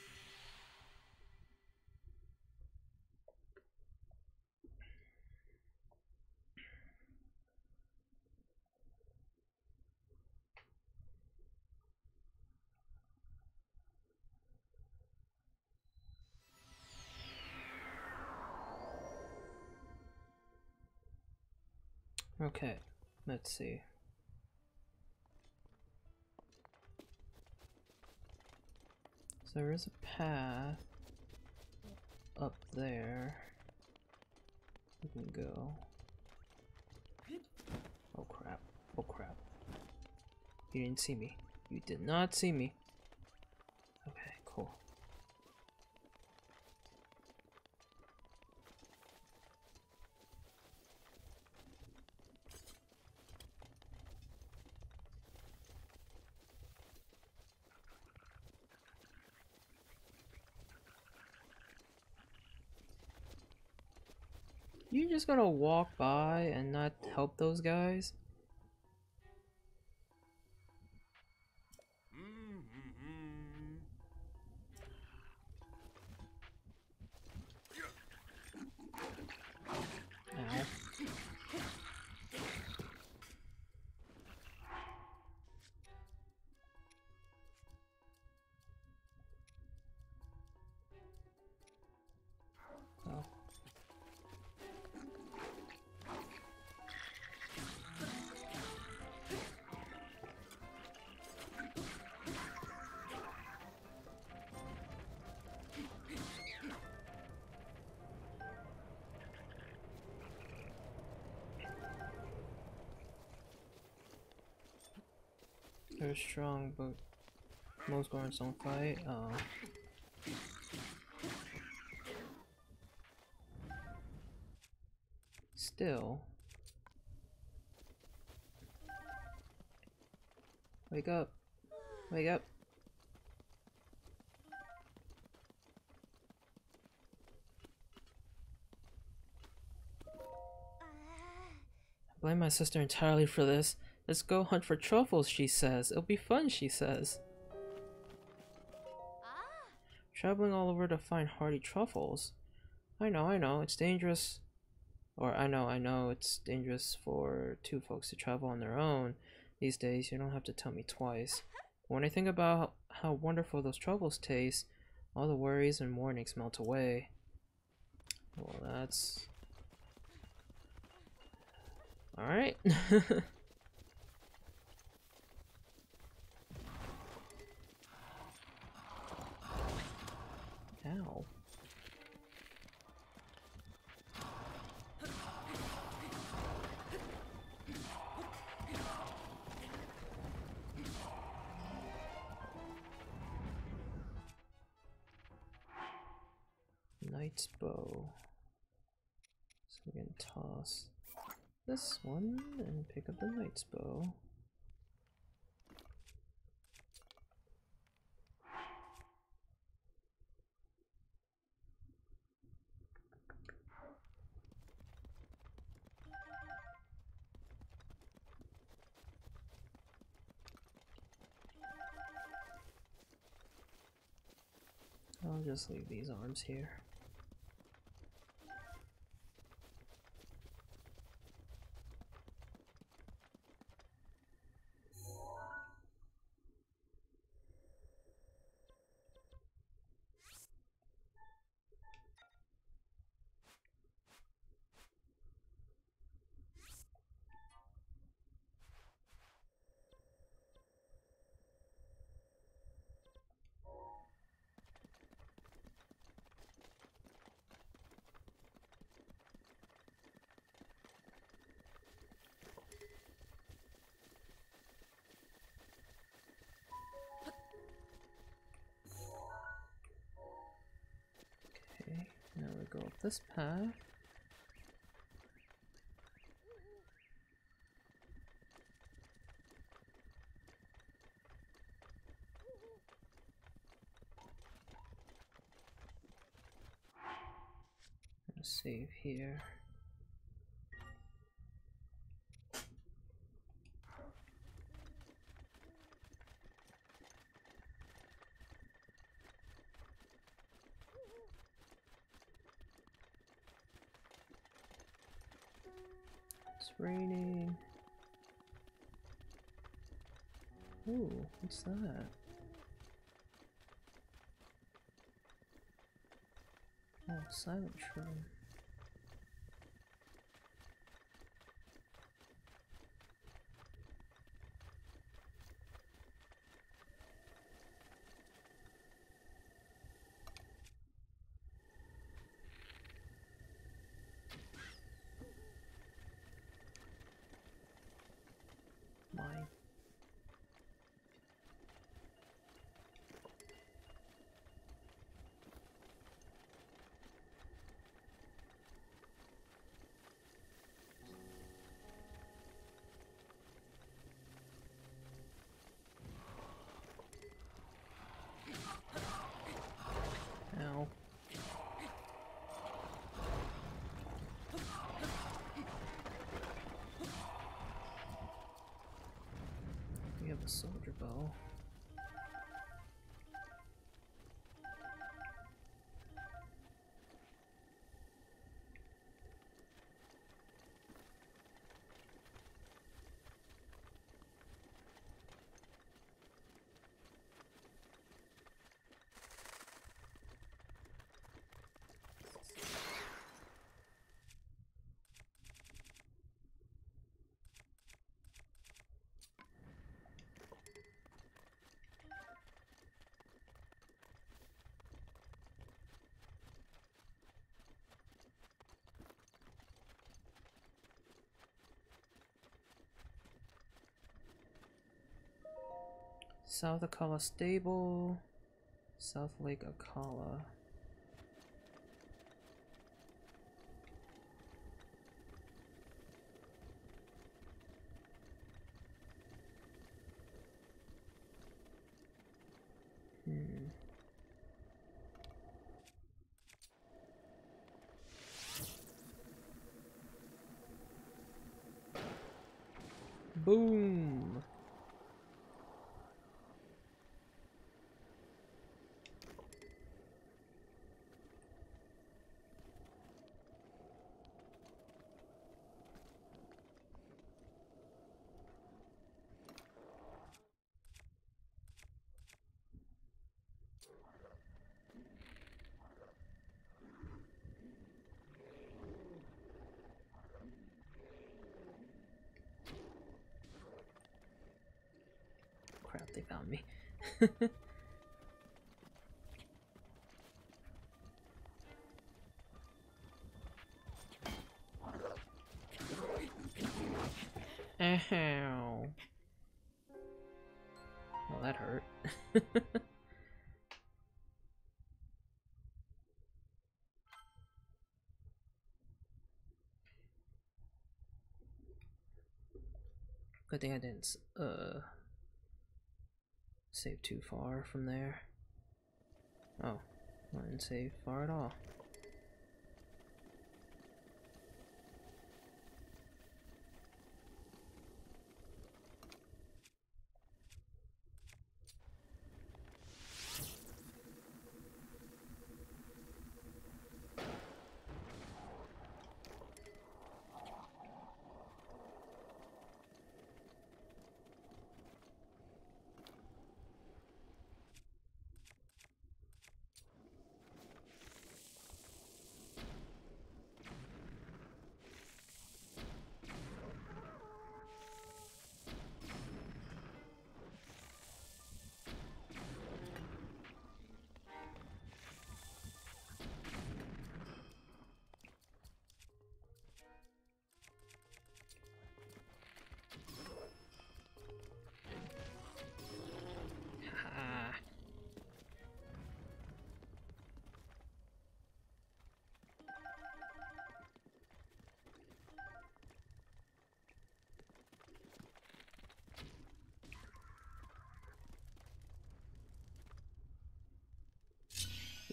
Okay, let's see. So there is a path up there. We can go. Oh crap. Oh crap. You didn't see me. You did not see me. Okay, cool. You just gonna walk by and not help those guys? Ow. Oh. They're strong, but most guards don't fight. Oh. Still. Wake up. Wake up. I blame my sister entirely for this. Let's go hunt for truffles, she says. It'll be fun, she says. Traveling all over to find hardy truffles. I know, it's dangerous. Or I know, it's dangerous for two folks to travel on their own. These days, you don't have to tell me twice. But when I think about how wonderful those truffles taste, all the worries and warnings melt away. Well, that's... Alright. Ow. Knight's bow. So we can toss this one and pick up the knight's bow. I'll just leave these arms here. go up this path. Save here. It's raining. Ooh, what's that? Oh, silent shroom. Mine. Ow. We have a soldier bow. South Akala Stable, South Lake Akala. Boom! Crap, they found me. Ow. Well, that hurt. Good thing I didn't save too far from there. Oh, I didn't save far at all.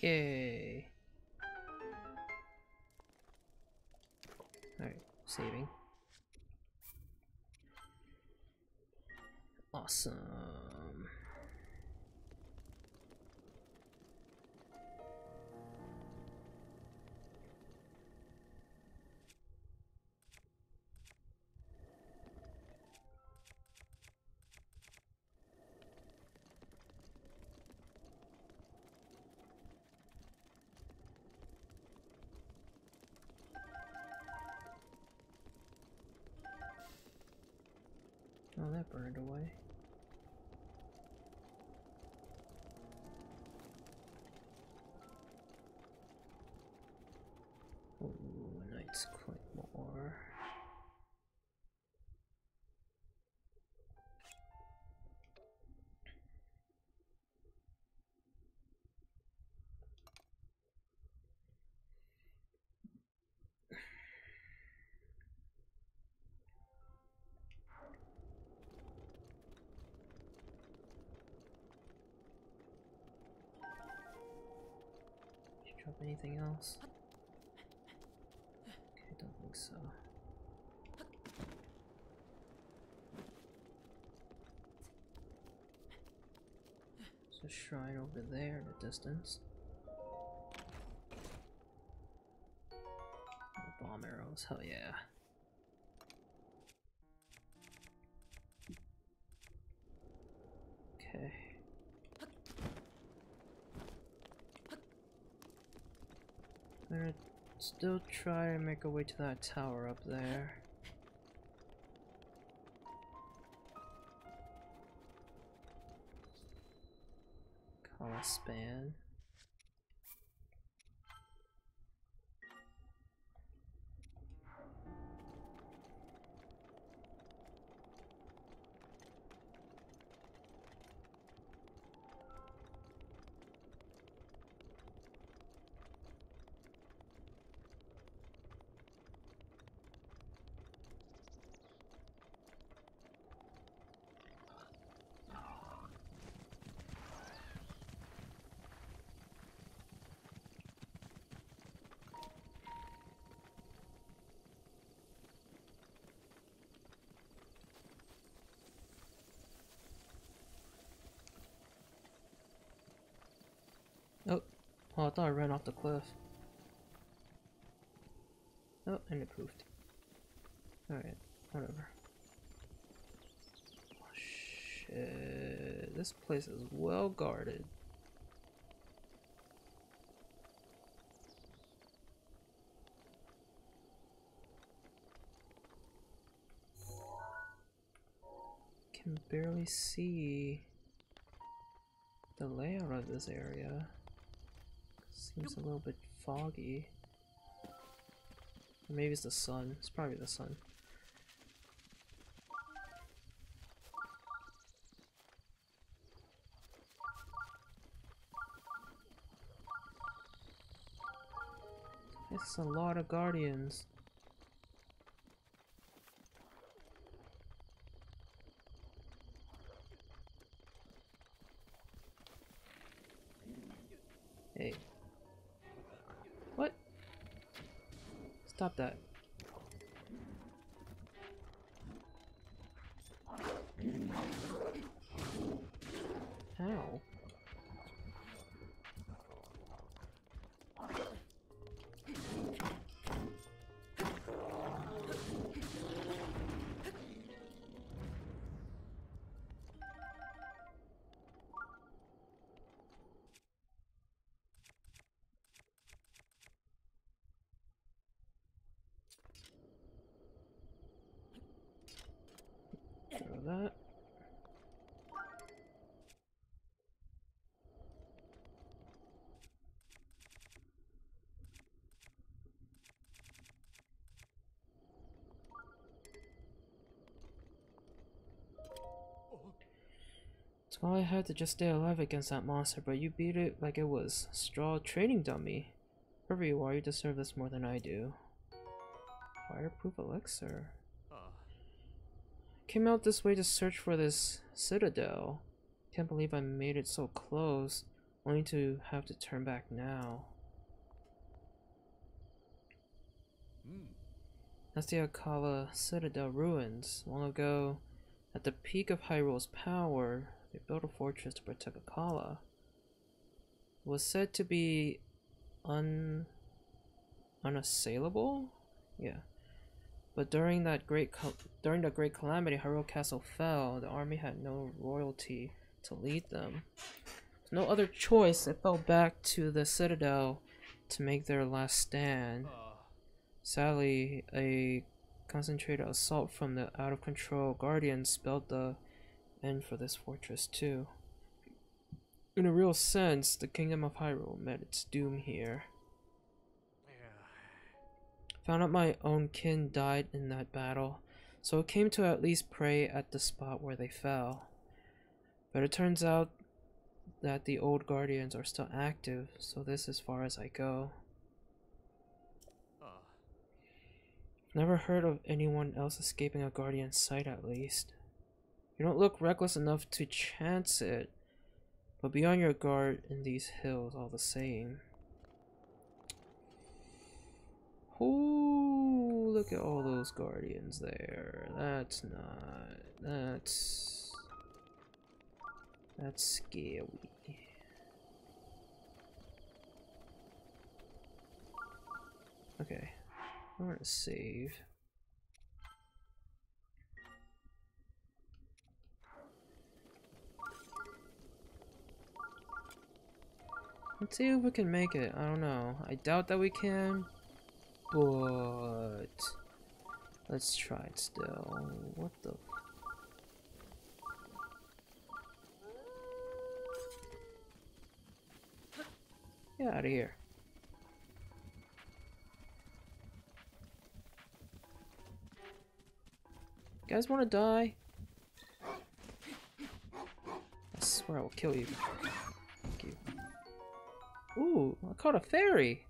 Yay. Alright, saving. Awesome. Oh, that burned away. Ooh, Knight's Claymore. Did you drop anything else? Okay, don't think so. There's a shrine over there in the distance. Oh, bomb arrows, hell yeah. Okay. I'm gonna still try and make our way to that tower up there. Span. Oh, I thought I ran off the cliff. Oh, and it poofed. Alright, whatever. Oh, shit. This place is well guarded. Can barely see the layout of this area. Seems a little bit foggy. Or maybe it's the sun. It's probably the sun. It's a lot of guardians. Hey. What? Stop that. Ow. Throw that. That's all I had to just stay alive against that monster, but you beat it like it was straw trading dummy. Whoever you are, you deserve this more than I do. Fireproof elixir. Came out this way to search for this citadel. Can't believe I made it so close. Only to have to turn back now. That's the Akala Citadel ruins. Long ago, at the peak of Hyrule's power, they built a fortress to protect Akala. It was said to be unassailable? Yeah. But during the great calamity, Hyrule Castle fell. The army had no royalty to lead them. With no other choice, they fell back to the Citadel to make their last stand. Sadly, a concentrated assault from the out-of-control Guardians spelled the end for this fortress too. In a real sense, the Kingdom of Hyrule met its doom here. Found out my own kin died in that battle, so it came to at least pray at the spot where they fell. But it turns out that the old Guardians are still active, so this is as far as I go. Never heard of anyone else escaping a Guardian's sight, at least. You don't look reckless enough to chance it, but be on your guard in these hills all the same. Ooh, look at all those Guardians there. That's scary. Okay. I'm gonna save. Let's see if we can make it. I don't know. I doubt that we can, but let's try it still. What the? Get out of here. You guys want to die? I swear I will kill you. Thank you. Ooh, I caught a fairy.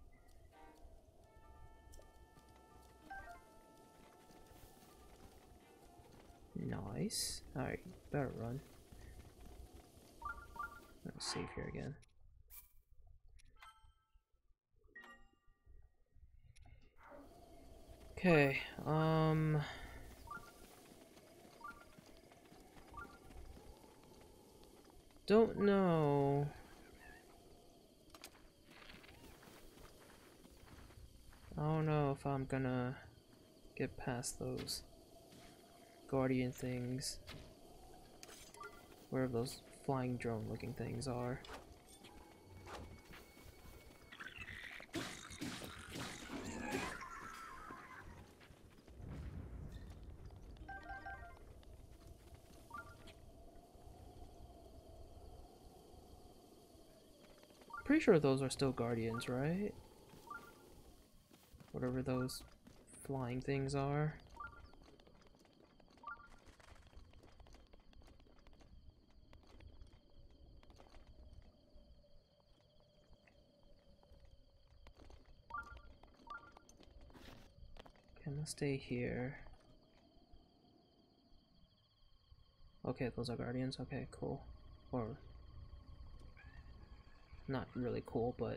Nice. Alright, better run. Let's save here again. Okay, don't know. I don't know if I'm gonna get past those Guardian things. Wherever those flying drone looking things are. Pretty sure those are still Guardians, right? Whatever those flying things are. Okay, I'm gonna stay here. Okay, those are Guardians. Okay, cool. Or not really cool, but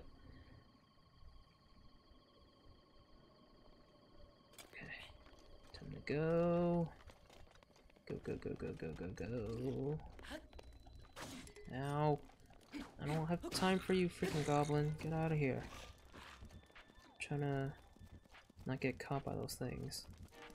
okay. Time to go. Go, go, go, go, go, go, go. Ow. I don't have time for you, freaking goblin. Get out of here. I'm trying to not get caught by those things.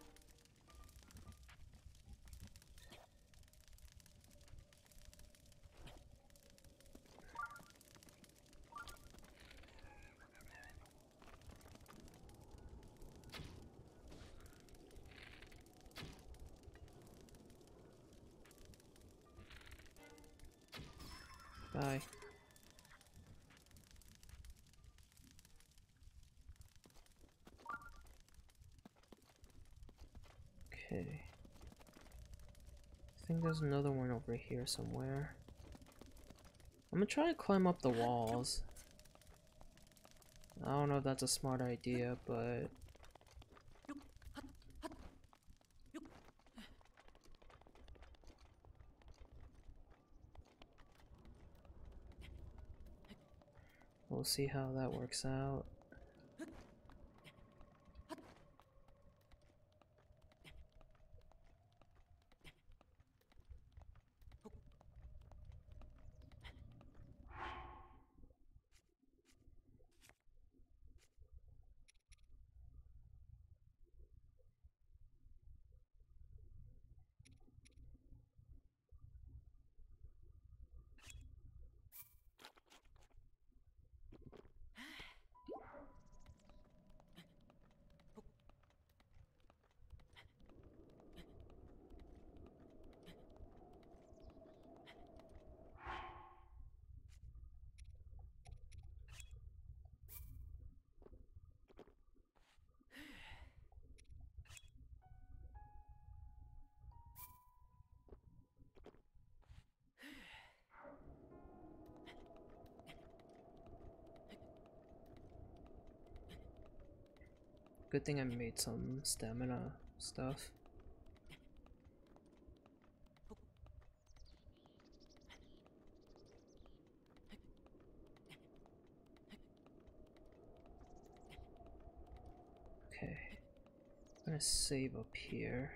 Bye. Okay. I think there's another one over here somewhere. I'm gonna try to climb up the walls. I don't know if that's a smart idea, but We'll see how that works out. Good thing I made some stamina stuff. Okay, I'm gonna save up here.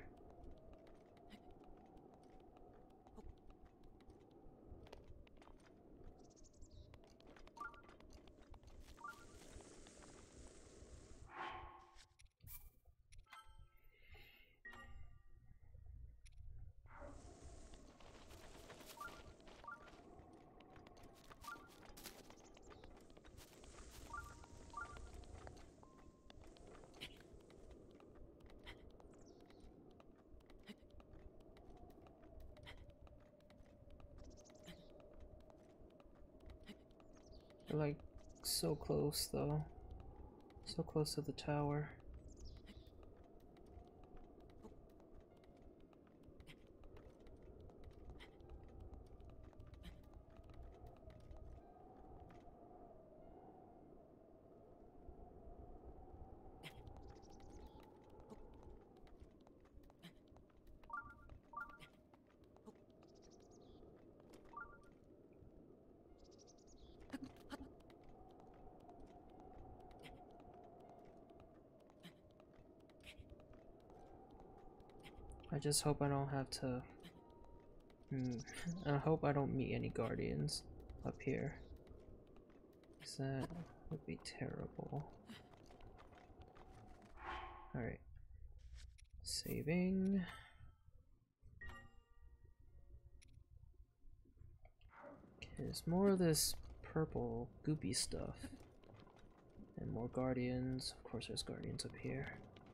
We're like so close though. So close to the tower. I just hope I don't have to... I hope I don't meet any guardians up here. 'Cause that would be terrible. Alright. Saving. Okay, there's more of this purple goopy stuff. And more guardians. Of course there's guardians up here.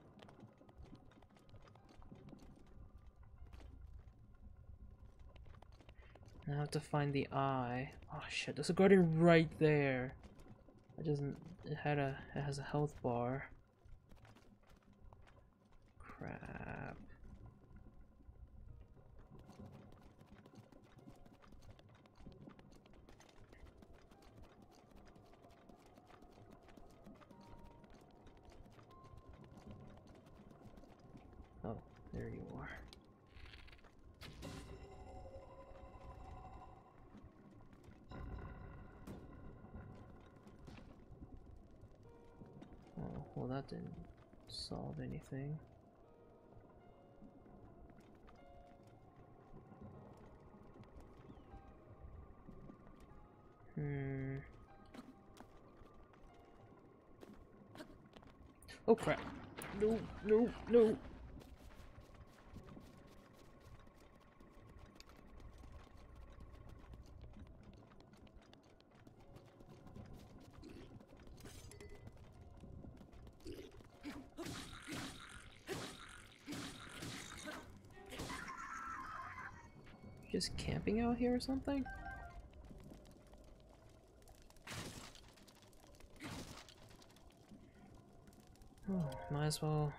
Now I have to find the eye. Oh shit, there's a guardian right there. It doesn't... it has a health bar. Crap. Oh, there you are. Oh, well that didn't solve anything. Oh crap. No, no, no. Just camping out here or something? Oh, might as well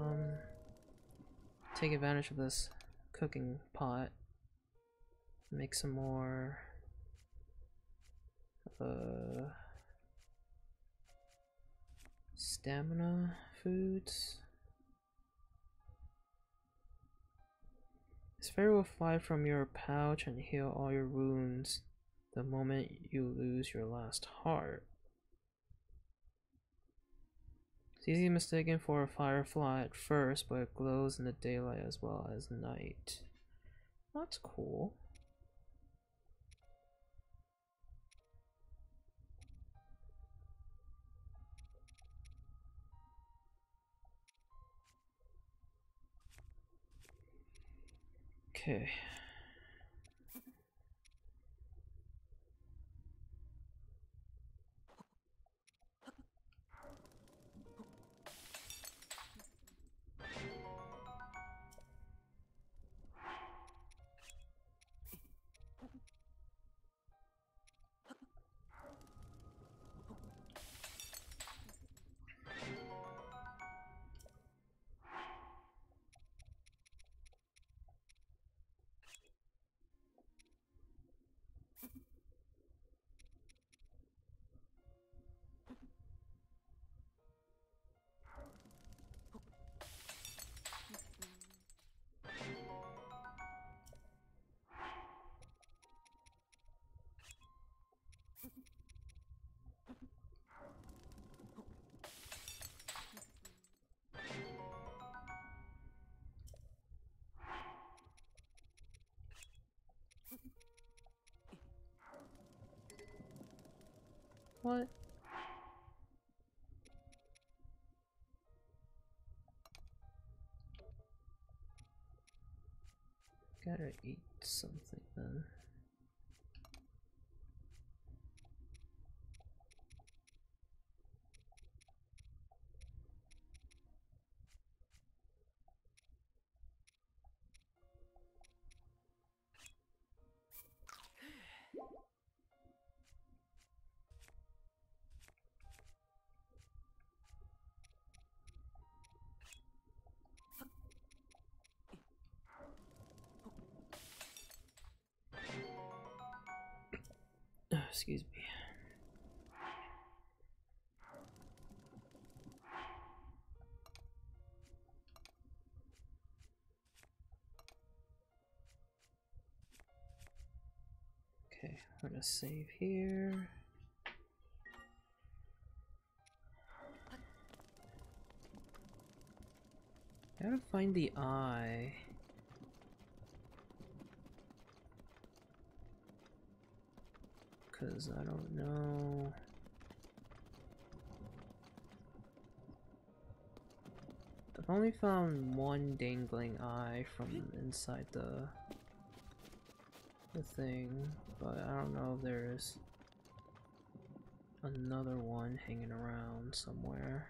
take advantage of this cooking pot. Make some more stamina foods. This fairy will fly from your pouch and heal all your wounds the moment you lose your last heart. It's easy mistaken for a firefly at first, but it glows in the daylight as well as night. That's cool. Okay. What? Gotta eat something then. Excuse me. Okay, we're gonna save here. Gotta find the eye. Cause I don't know. I've only found one dangling eye from inside the thing, but I don't know if there's another one hanging around somewhere.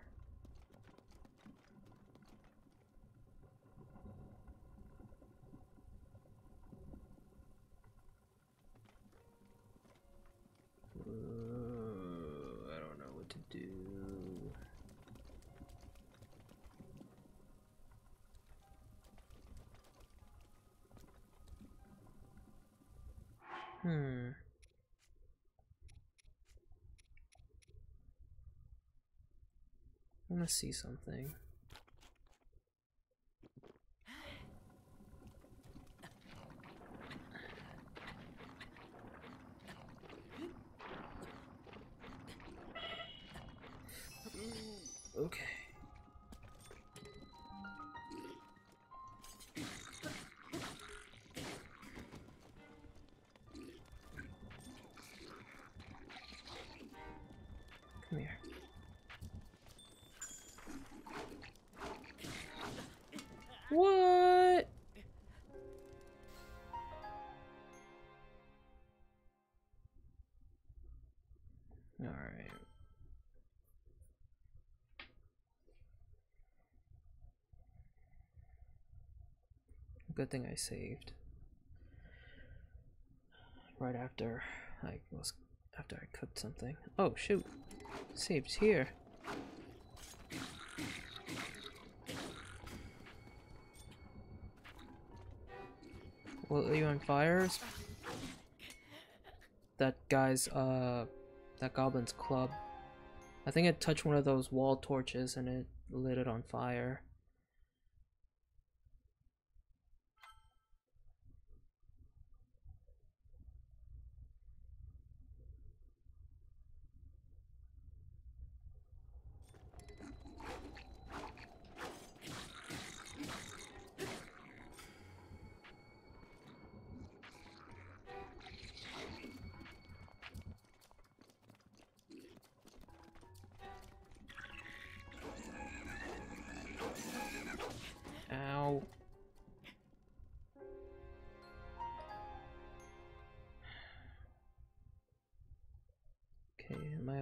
I don't know what to do. I wanna see something. Okay. Come here. What? All right. Good thing I saved. Right after I cooked something. Oh shoot. Saved here. Well, are you on fire? That guy's that goblin's club. I think it touched one of those wall torches and it lit it on fire.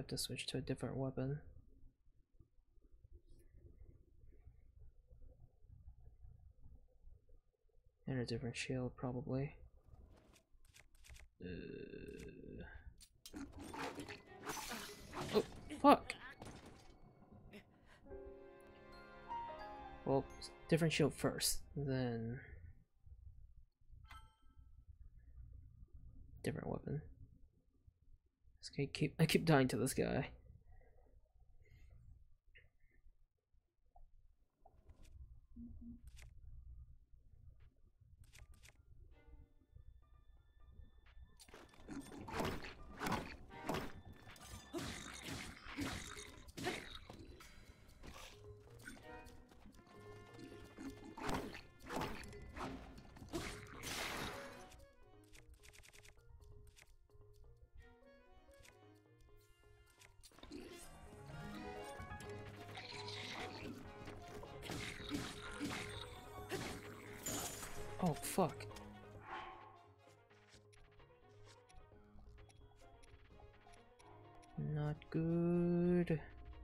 have to switch to a different weapon. And a different shield, probably. Oh, fuck! Well, different shield first, then different weapon. I keep dying to this guy. Oh, fuck. Not good.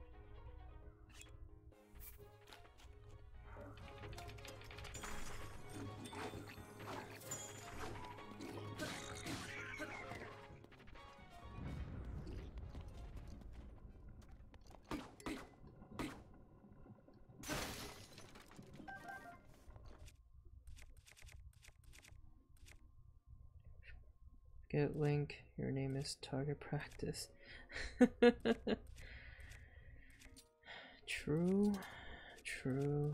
Get Link, your name is Target Practice. True, true.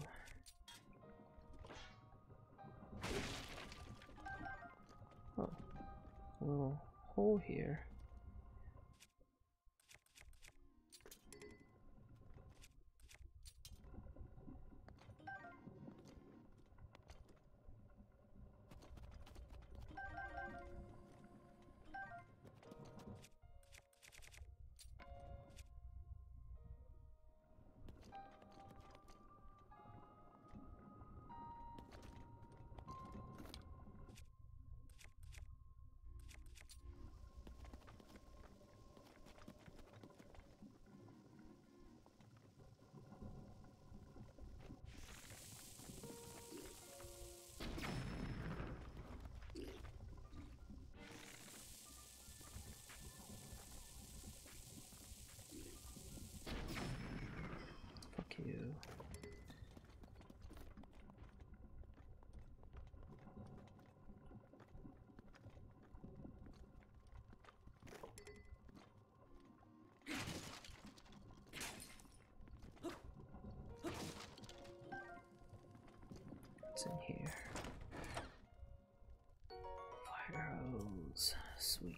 Oh, a little hole here. Fuck you. What's in here? Fire hose. Sweet.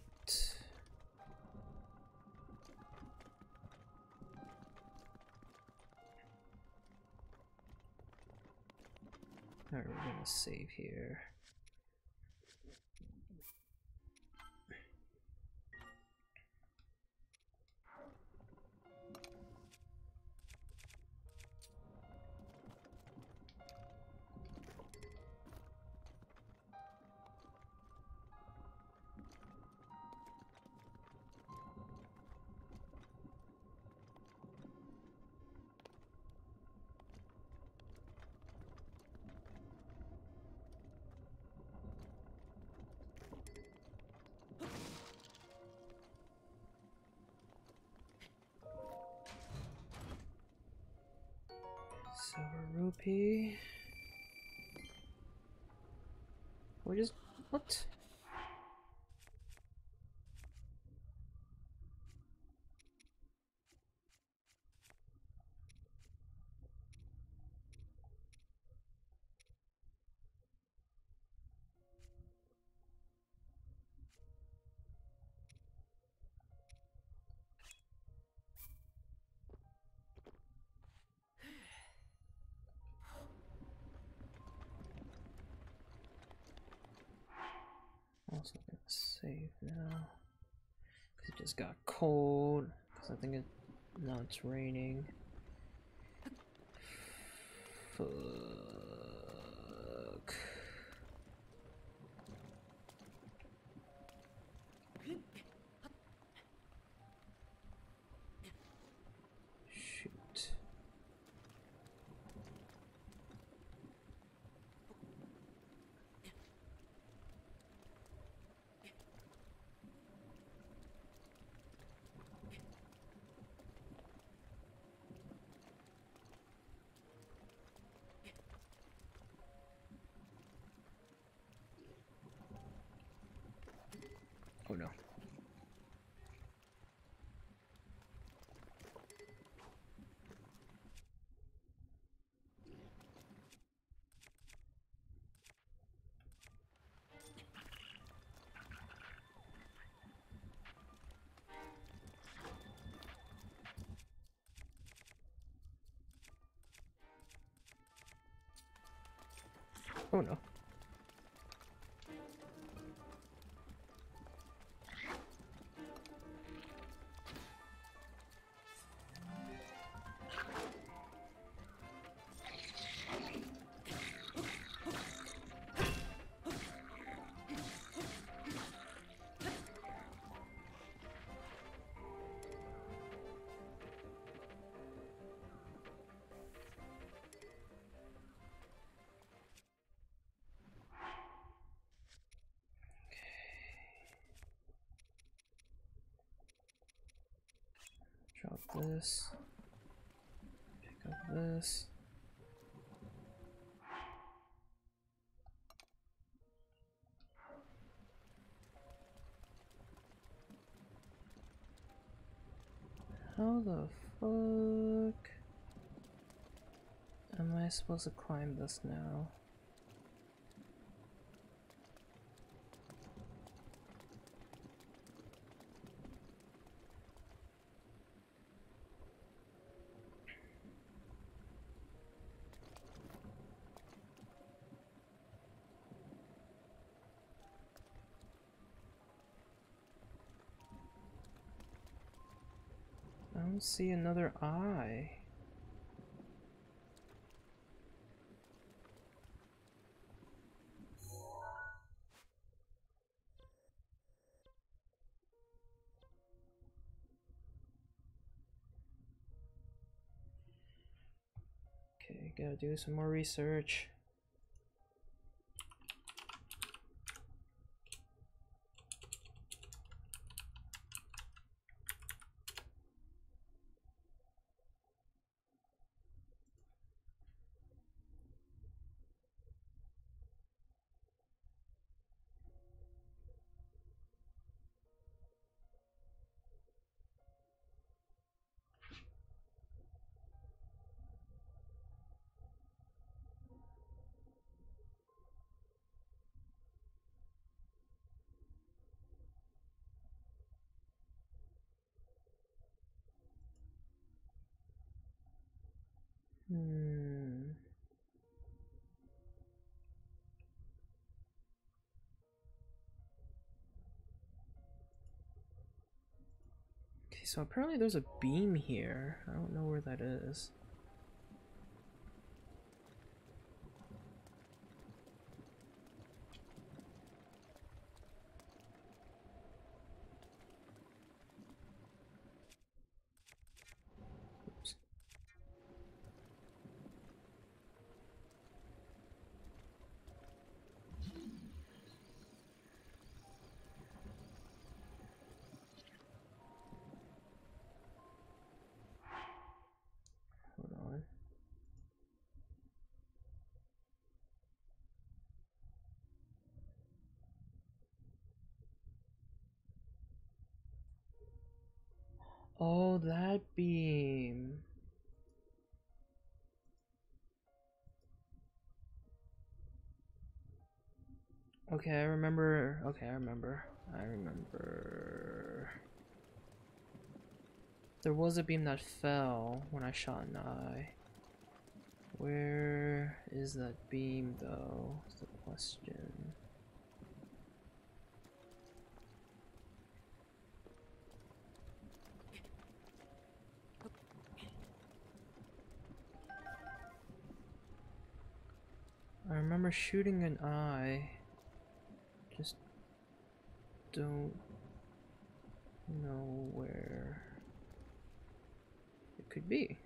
Alright, we're gonna save here. Silver rupee. We're just what? Also gonna save now. Cause it just got cold. Cause I think now it's raining. Fuck. Oh no. Oh no. Drop this. Pick up this. How the fuck am I supposed to climb this now? I don't see another eye. Okay, gotta do some more research. Okay, so apparently there's a beam here. I don't know where that is. Oops. Hold on. Oh, that beam. Okay, I remember. Okay, I remember. I remember. There was a beam that fell when I shot an eye. Where is that beam, though? Is the question. I remember shooting an eye. Just don't know where it could be.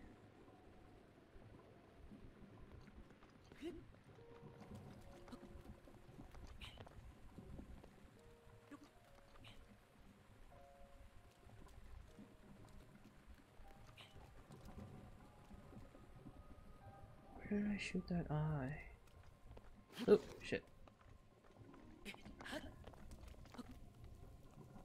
Where did I shoot that eye? Oh, shit.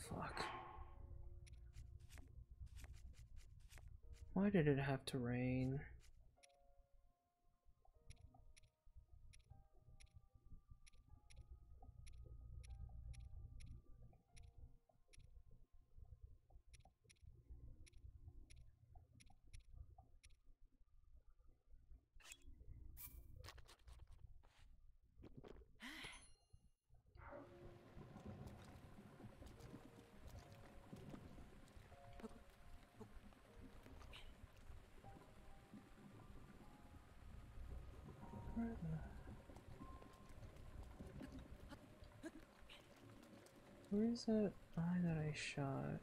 fuck. Why did it have to rain? Where is that eye that I shot?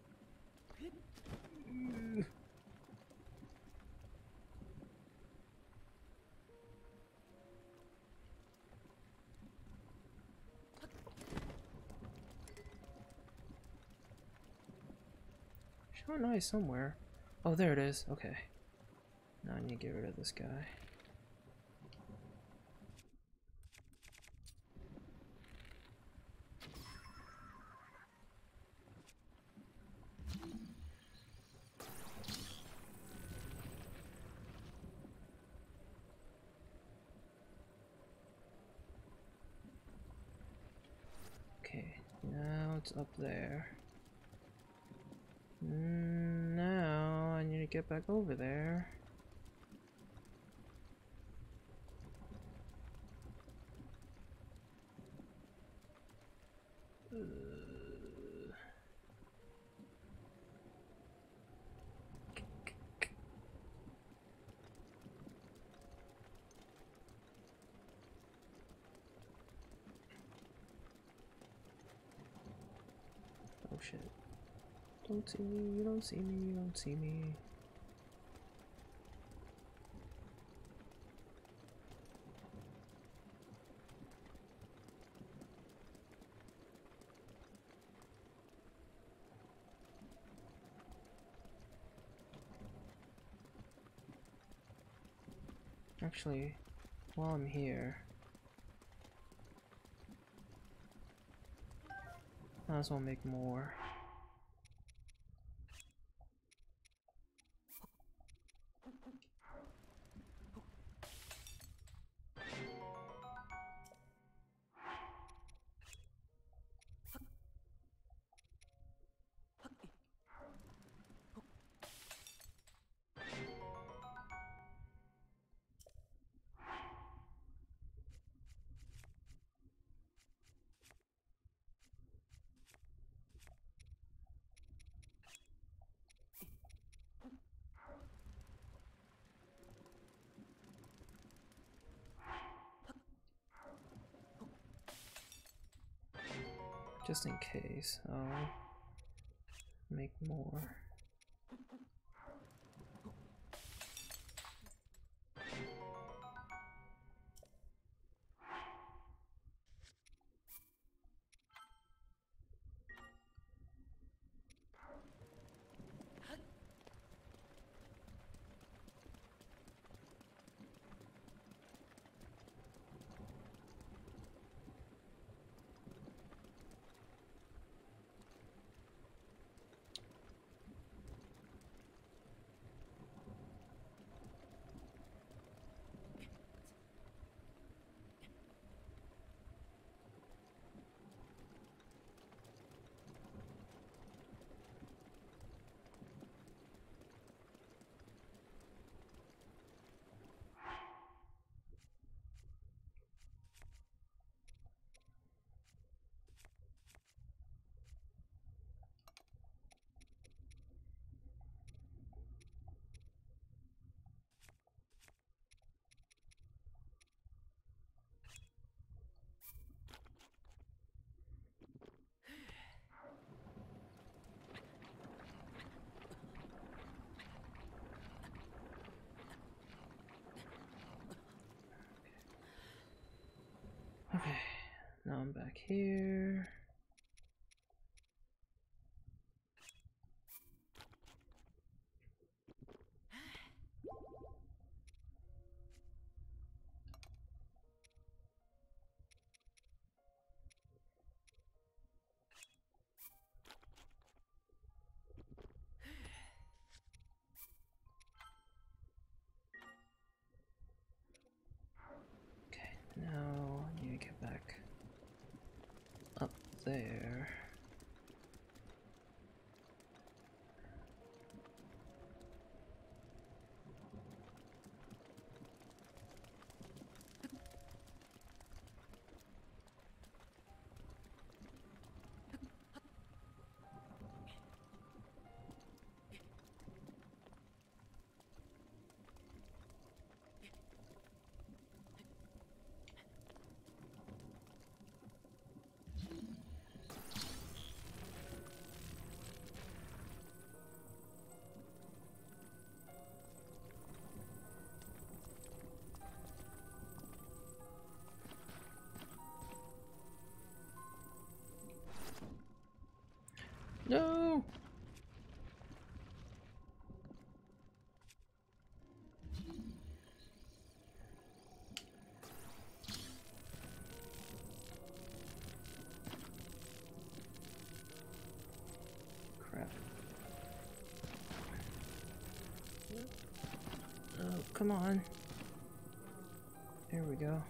Shot an eye somewhere. Oh, there it is. Okay. Now I need to get rid of this guy. Okay, now it's up there. Now I need to get back over there. Oh shit. Don't see me, you don't see me, you don't see me. Actually, while I'm here, might as well make more. Just in case, I'll make more. Okay, now I'm back here. there. No! Crap. Oh, come on. There we go.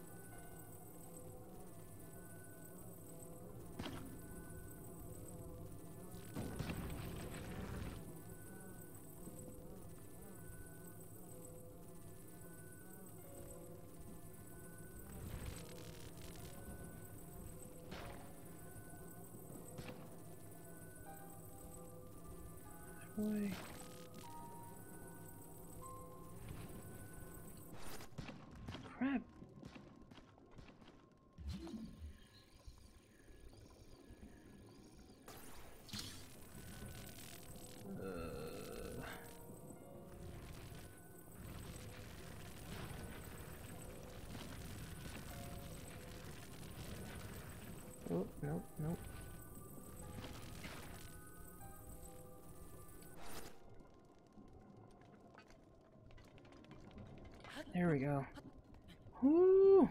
Boy. Crap. Oh, nope, nope. There we go. Woo!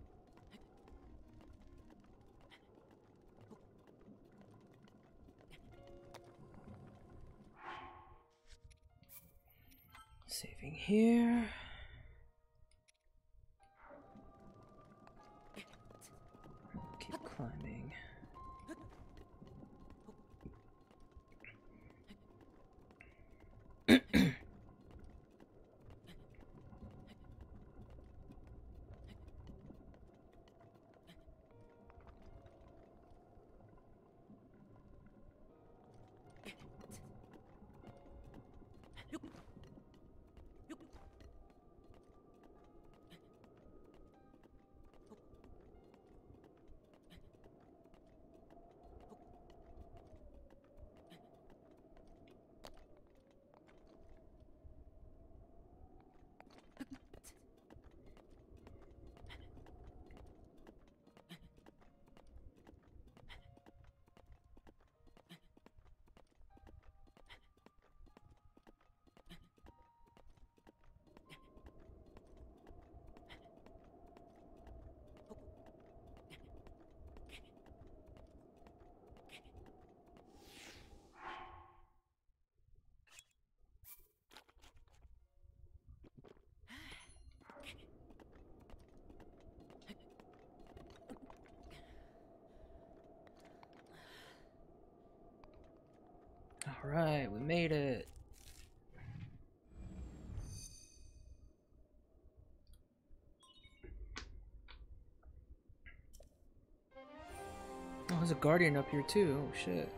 Saving here. Keep climbing. Alright, we made it. Oh, there's a guardian up here too. Oh shit.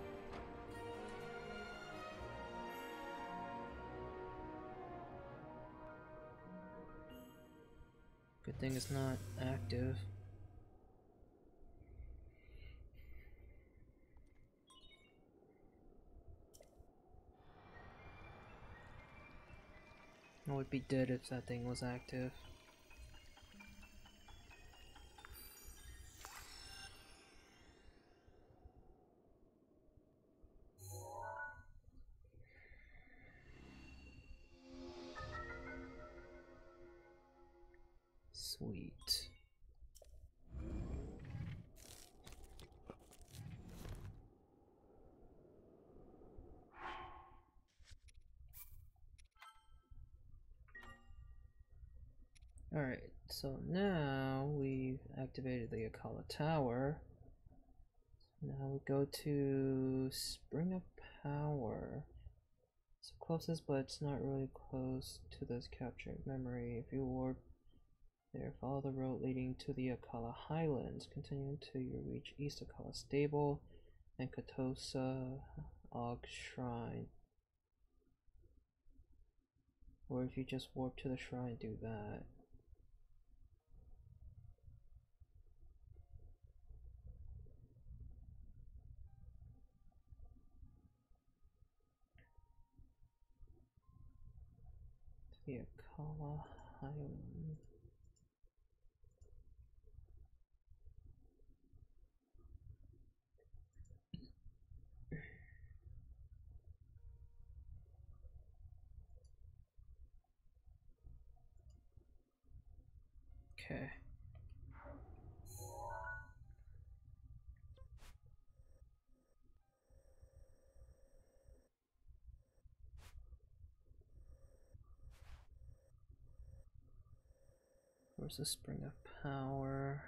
Good thing it's not active. I would be dead if that thing was active. Sweet. Alright, so now we've activated the Akala Tower. Now we go to Spring of Power. It's closest, but it's not really close to this captured memory. If you warp there, follow the road leading to the Akala Highlands. Continue until you reach East Akala Stable and Katosa Og Shrine. Or if you just warp to the shrine, do that. The Akala Highlands. Okay. Where's the Spring of Power?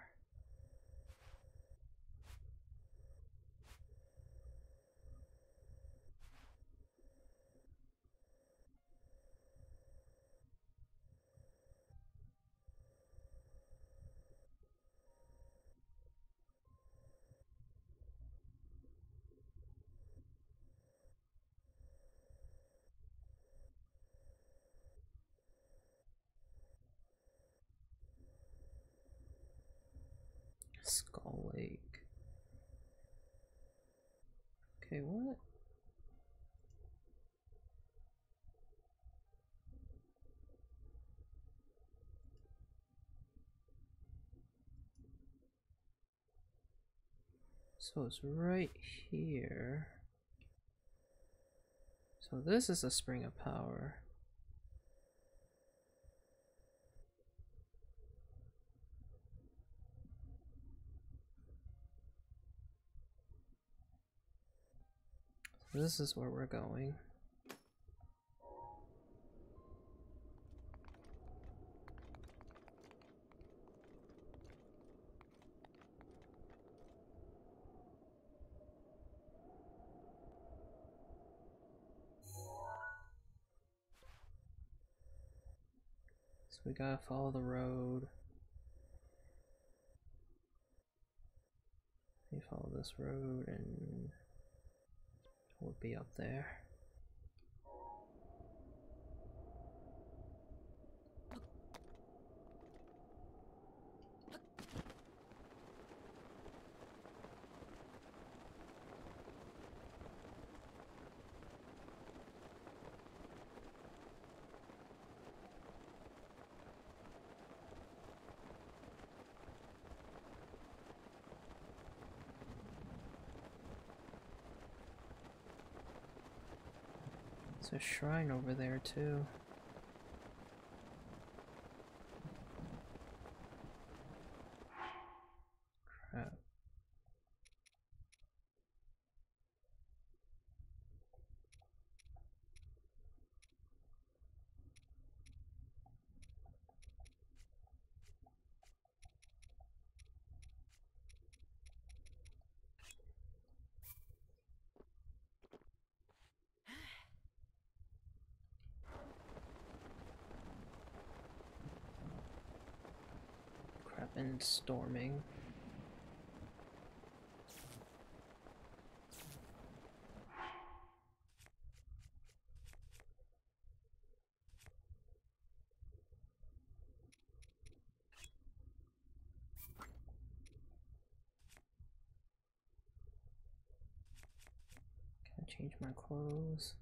Skull Lake. Okay, what? So it's right here. So this is the Spring of Power. So this is where we're going. So we gotta follow the road. You follow this road and we'll be up there. There's a shrine over there too. Crap. Crap, and storming. Can I change my clothes?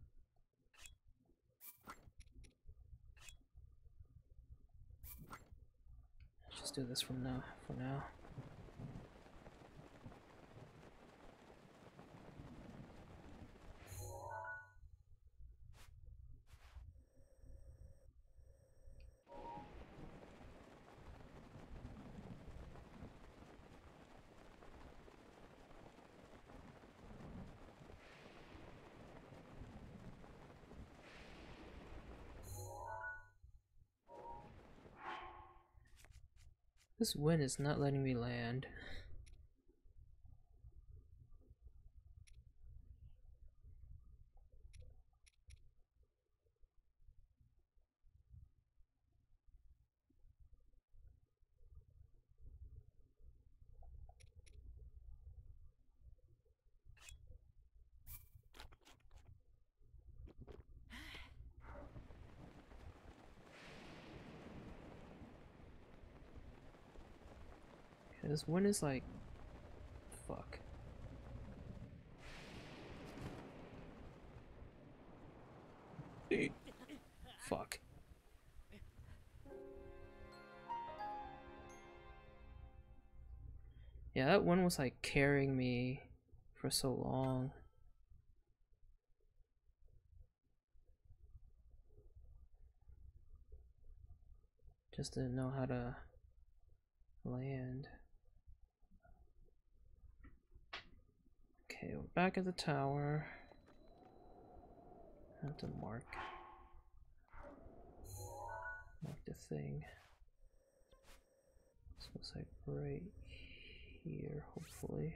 Just do this from now for now. This wind is not letting me land. this wind is like... Fuck. Fuck. Yeah, that one was like carrying me for so long. Just didn't know how to land. Okay, we're back at the tower. I have to mark the thing. So it's like right here, hopefully.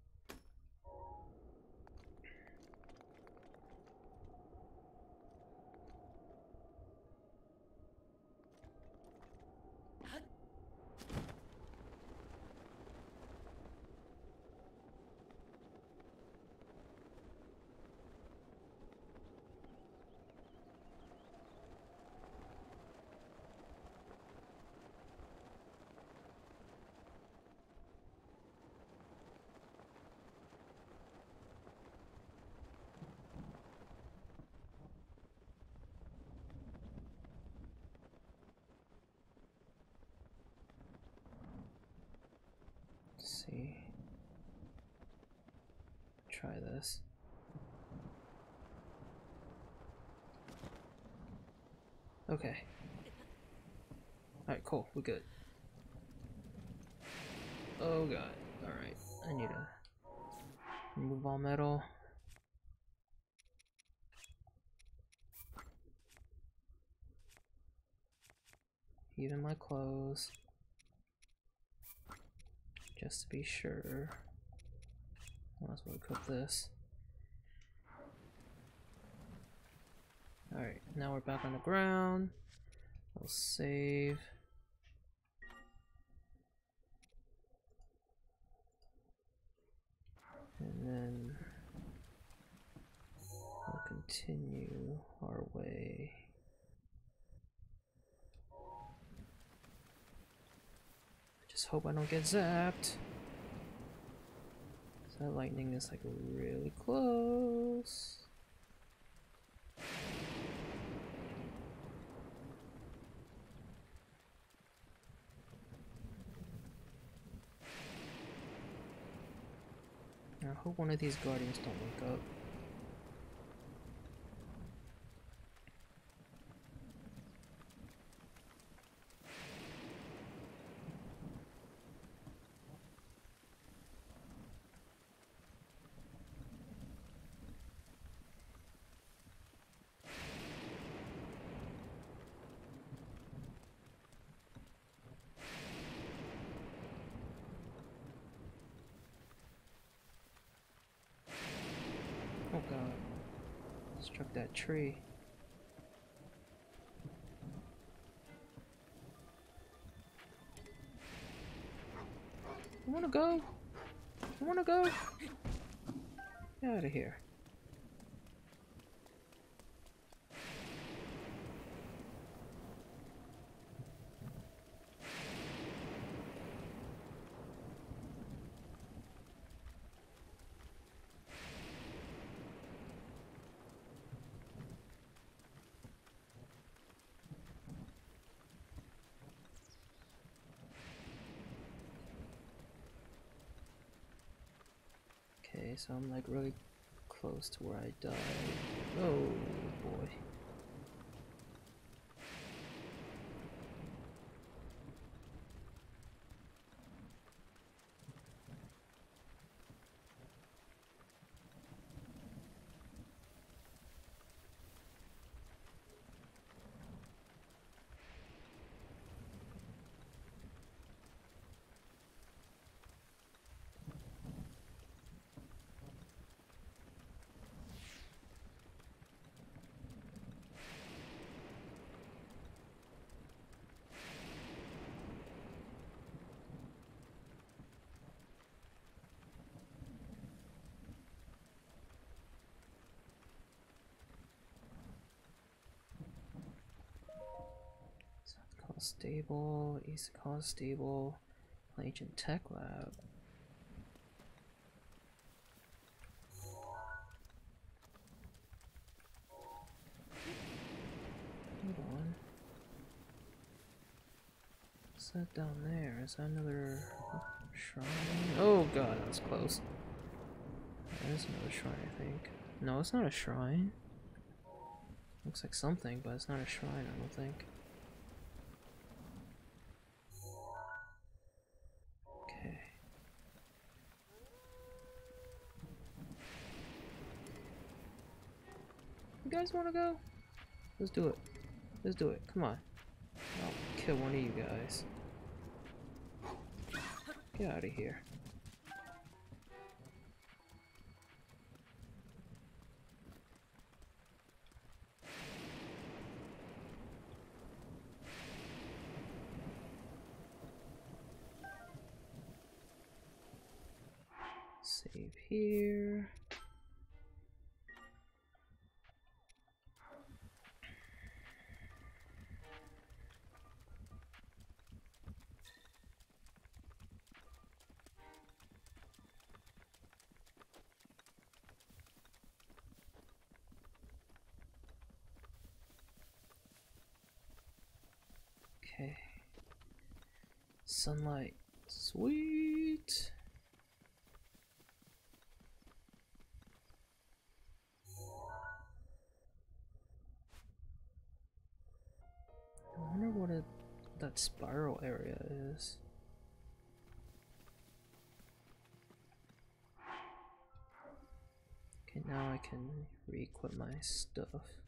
Let's see. Try this. Okay. Alright, cool. We're good. Oh god. Alright. I need to remove all metal. Even my clothes. Just to be sure. Might as well equip this. Alright, now we're back on the ground. We'll save. And then we'll continue our way. I just hope I don't get zapped. That lightning is like really close. I hope one of these guardians don't wake up. Oh god. Struck that tree. I wanna go. I wanna go. Get out of here. Okay, so I'm like really close to where I died. Oh boy. South Coast stable, East Coast stable. Ancient Tech Lab. Hold on. What's that down there? Is that another shrine? Oh god, that was close. That is another shrine, I think. No, it's not a shrine. Looks like something, but it's not a shrine, I don't think. Okay. You guys wanna go? Let's do it. Let's do it. Come on. I'll kill one of you guys. Get out of here. Save here. Okay. Sunlight. Sweet. I wonder what that spiral area is. Okay, now I can re-equip my stuff.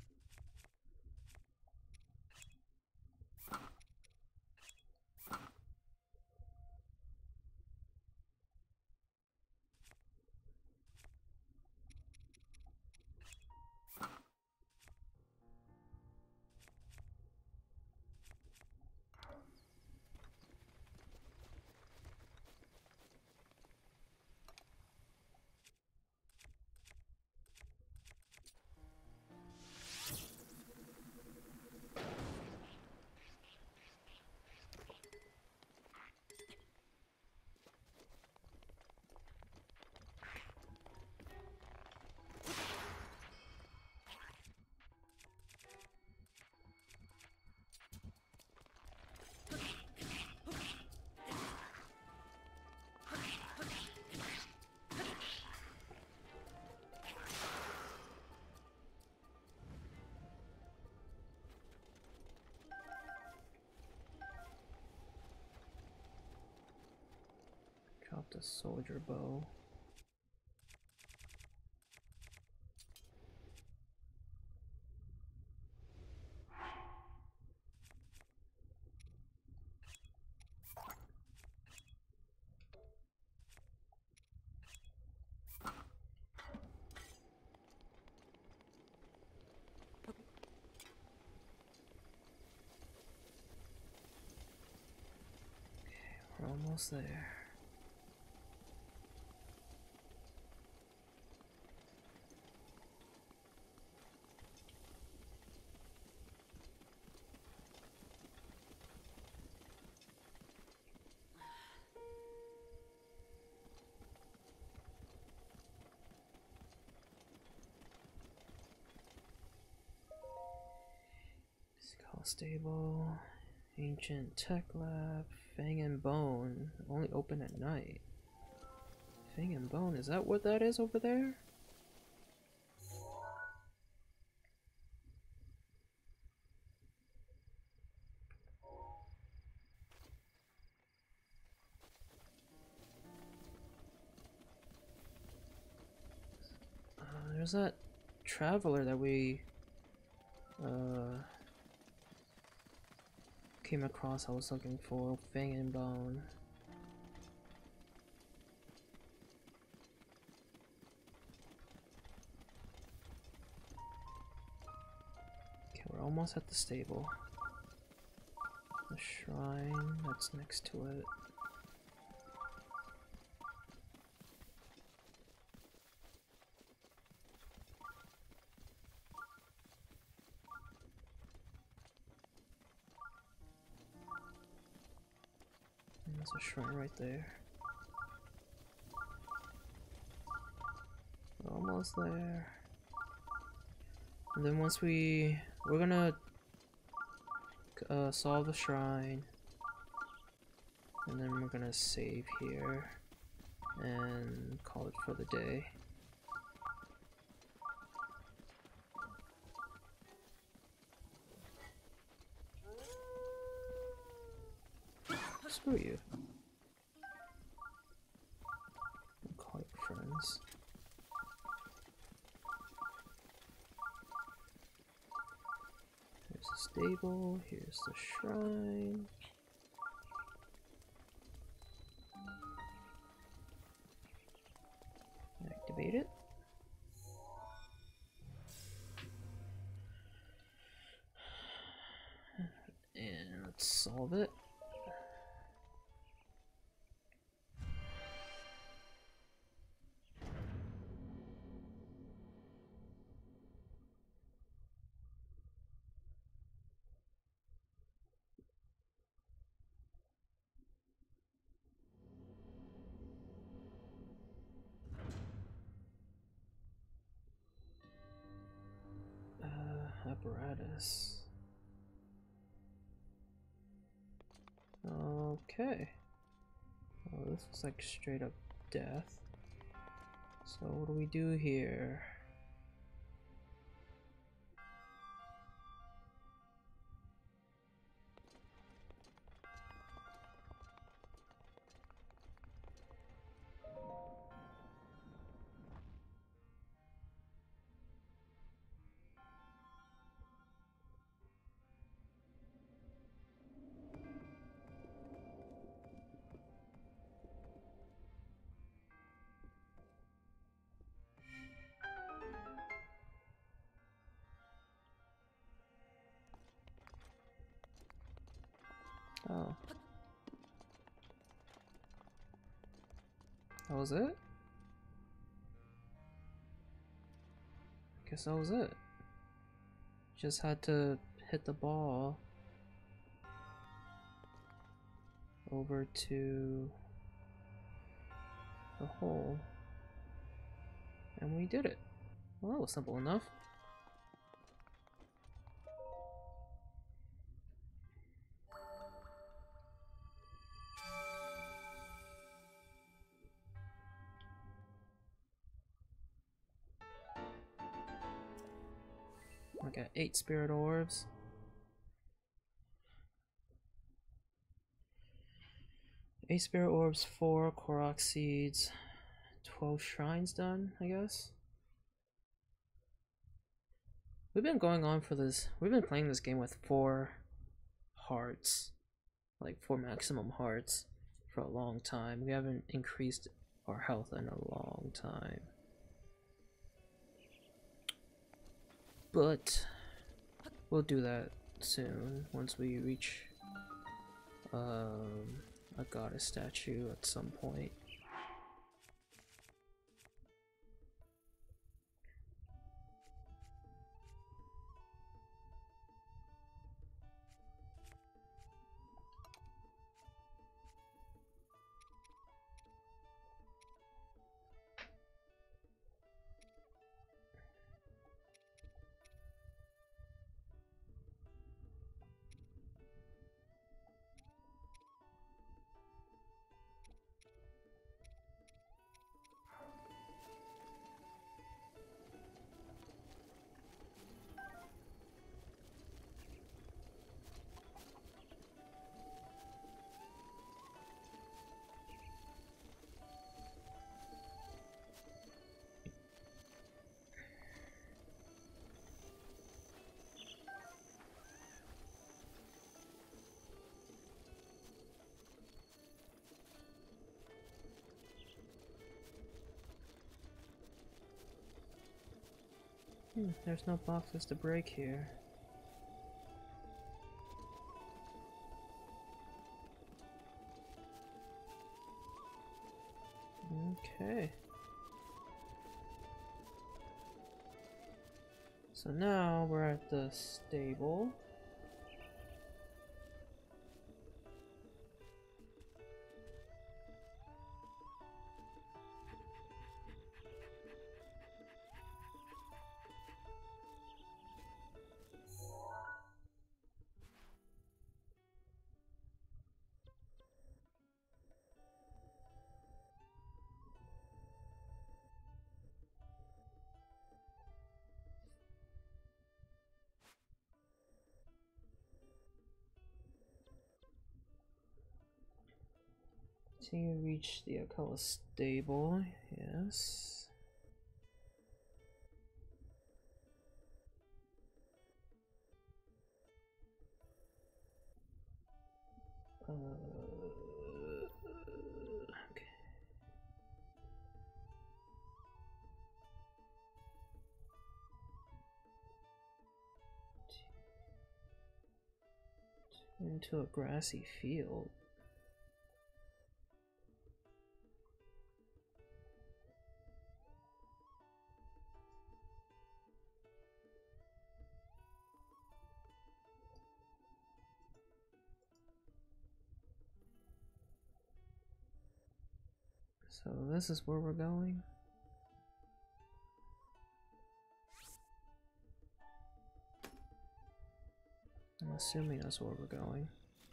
Drop the soldier bow. We're almost there. Skull Stable, Ancient Tech Lab, Fang and Bone, only open at night. Fang and Bone, is that what that is over there? There's that traveler that we came across. I was looking for Fang and Bone. Okay, we're almost at the stable. The shrine that's next to it. There's a shrine right there. We're almost there. And then once we're gonna solve the shrine, and then we're gonna save here and call it for the day. Screw you. We'll call it friends. Here's the stable, here's the shrine. Activate it. And let's solve it. Apparatus. Okay. Oh, this looks like straight up death. So what do we do here? Oh. That was it? Guess that was it. Just had to hit the ball over to the hole. And we did it. Well, that was simple enough. I got 8 spirit orbs. Eight spirit orbs, 4 Korok seeds, 12 shrines done, I guess. We've been going on for this. We've been playing this game with 4 hearts, like 4 maximum hearts, for a long time. We haven't increased our health in a long time. But we'll do that soon once we reach a goddess statue at some point. There's no boxes to break here. Okay. So now we're at the stable. Continue to reach the Alcala stable. Yes. Okay. Into a grassy field. So this is where we're going. I'm assuming that's where we're going.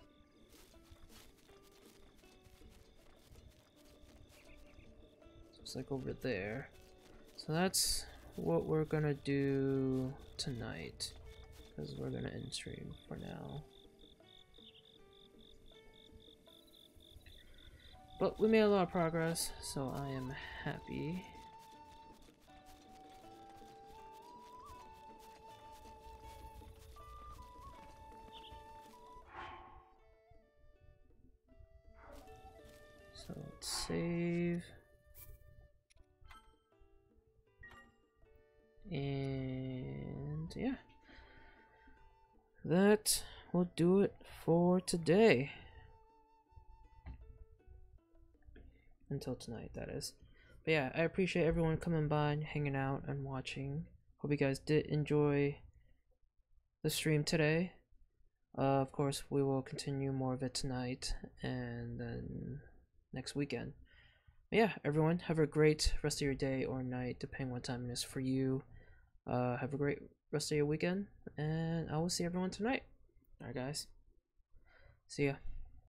So it's like over there. So that's what we're gonna do tonight, because we're gonna end stream for now. But we made a lot of progress, so I am happy. So let's save. And yeah, that will do it for today. Until tonight, that is. But yeah, I appreciate everyone coming by and hanging out and watching. Hope you guys did enjoy the stream today. Of course, we will continue more of it tonight and then next weekend. But yeah, everyone, have a great rest of your day or night, depending what time it is for you. Have a great rest of your weekend, and I will see everyone tonight. Alright, guys. See ya.